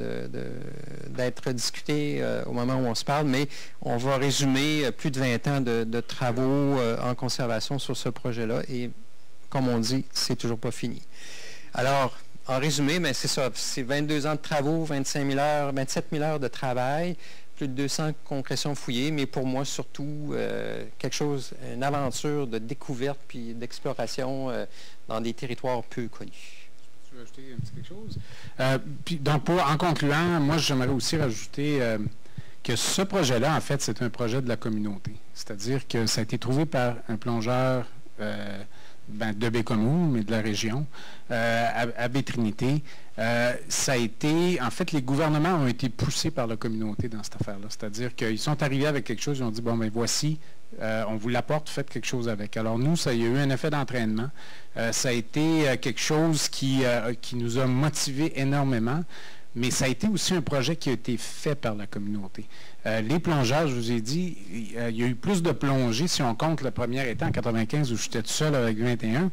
Speaker 2: d'être discuté au moment où on se parle, mais on va résumer plus de 20 ans de travaux en conservation sur ce projet-là. Et comme on dit, c'est toujours pas fini. Alors, en résumé, mais c'est ça, c'est 22 ans de travaux, 27 000 heures de travail, plus de 200 concrétions fouillées, mais pour moi, surtout, une aventure de découverte puis d'exploration dans des territoires peu connus.
Speaker 3: Tu veux ajouter un petit quelque chose? Donc, en concluant, moi, j'aimerais aussi rajouter que ce projet-là, en fait, c'est un projet de la communauté. C'est-à-dire que ça a été trouvé par un plongeur de Bécomo, mais de la région, à Baie-Trinité. Ça a été, en fait, les gouvernements ont été poussés par la communauté dans cette affaire-là. C'est-à-dire qu'ils sont arrivés avec quelque chose, ils ont dit, bon, ben voici, on vous l'apporte, faites quelque chose avec. Alors nous, il y a eu un effet d'entraînement. Ça a été quelque chose qui nous a motivés énormément. Mais ça a été aussi un projet qui a été fait par la communauté. Les plongeurs, je vous ai dit, il y a eu plus de plongées, si on compte le premier été en 95 où j'étais tout seul avec 21,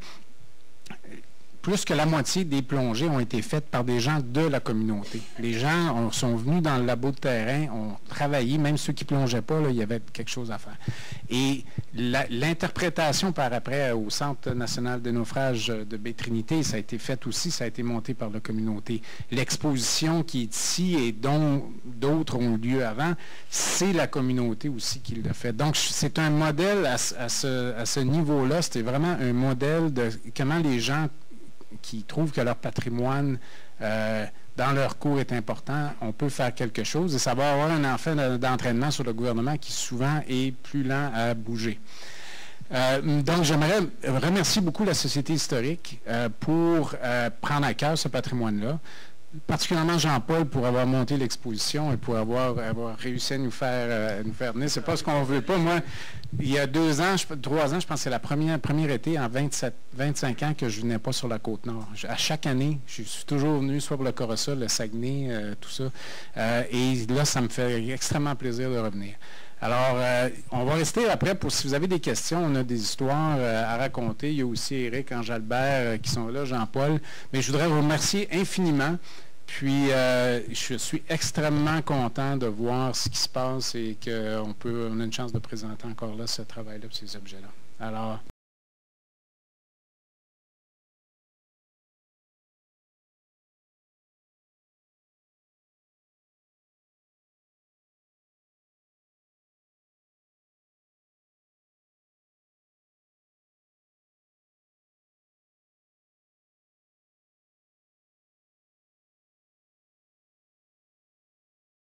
Speaker 3: plus que la moitié des plongées ont été faites par des gens de la communauté. Les gens sont venus dans le labo de terrain, ont travaillé, même ceux qui ne plongeaient pas, là, il y avait quelque chose à faire. Et l'interprétation par après au Centre national de naufrage de Baie-Trinité, ça a été fait aussi, ça a été monté par la communauté. L'exposition qui est ici et dont d'autres ont eu lieu avant, c'est la communauté aussi qui l'a fait. Donc, c'est un modèle à ce niveau-là, c'était vraiment un modèle de comment les gens qui trouvent que leur patrimoine dans leur cours est important, on peut faire quelque chose et ça va avoir un effet d'entraînement sur le gouvernement qui souvent est plus lent à bouger. Donc, j'aimerais remercier beaucoup la Société historique pour prendre à cœur ce patrimoine-là, particulièrement Jean-Paul pour avoir monté l'exposition et pour avoir réussi à nous faire venir. C'est pas ce qu'on veut pas. Moi, il y a 3 ans, je pense que c'est la première été en 25 ans que je ne venais pas sur la Côte-Nord. À chaque année, je suis toujours venu soit pour le Corossa, le Saguenay, tout ça. Et là, ça me fait extrêmement plaisir de revenir. Alors, on va rester après pour si vous avez des questions, on a des histoires à raconter. Il y a aussi Éric, Ange-Albert qui sont là, Jean-Paul. Mais je voudrais vous remercier infiniment. Puis, je suis extrêmement content de voir ce qui se passe et qu'on a une chance de présenter encore là ce travail-là, ces objets-là. Alors,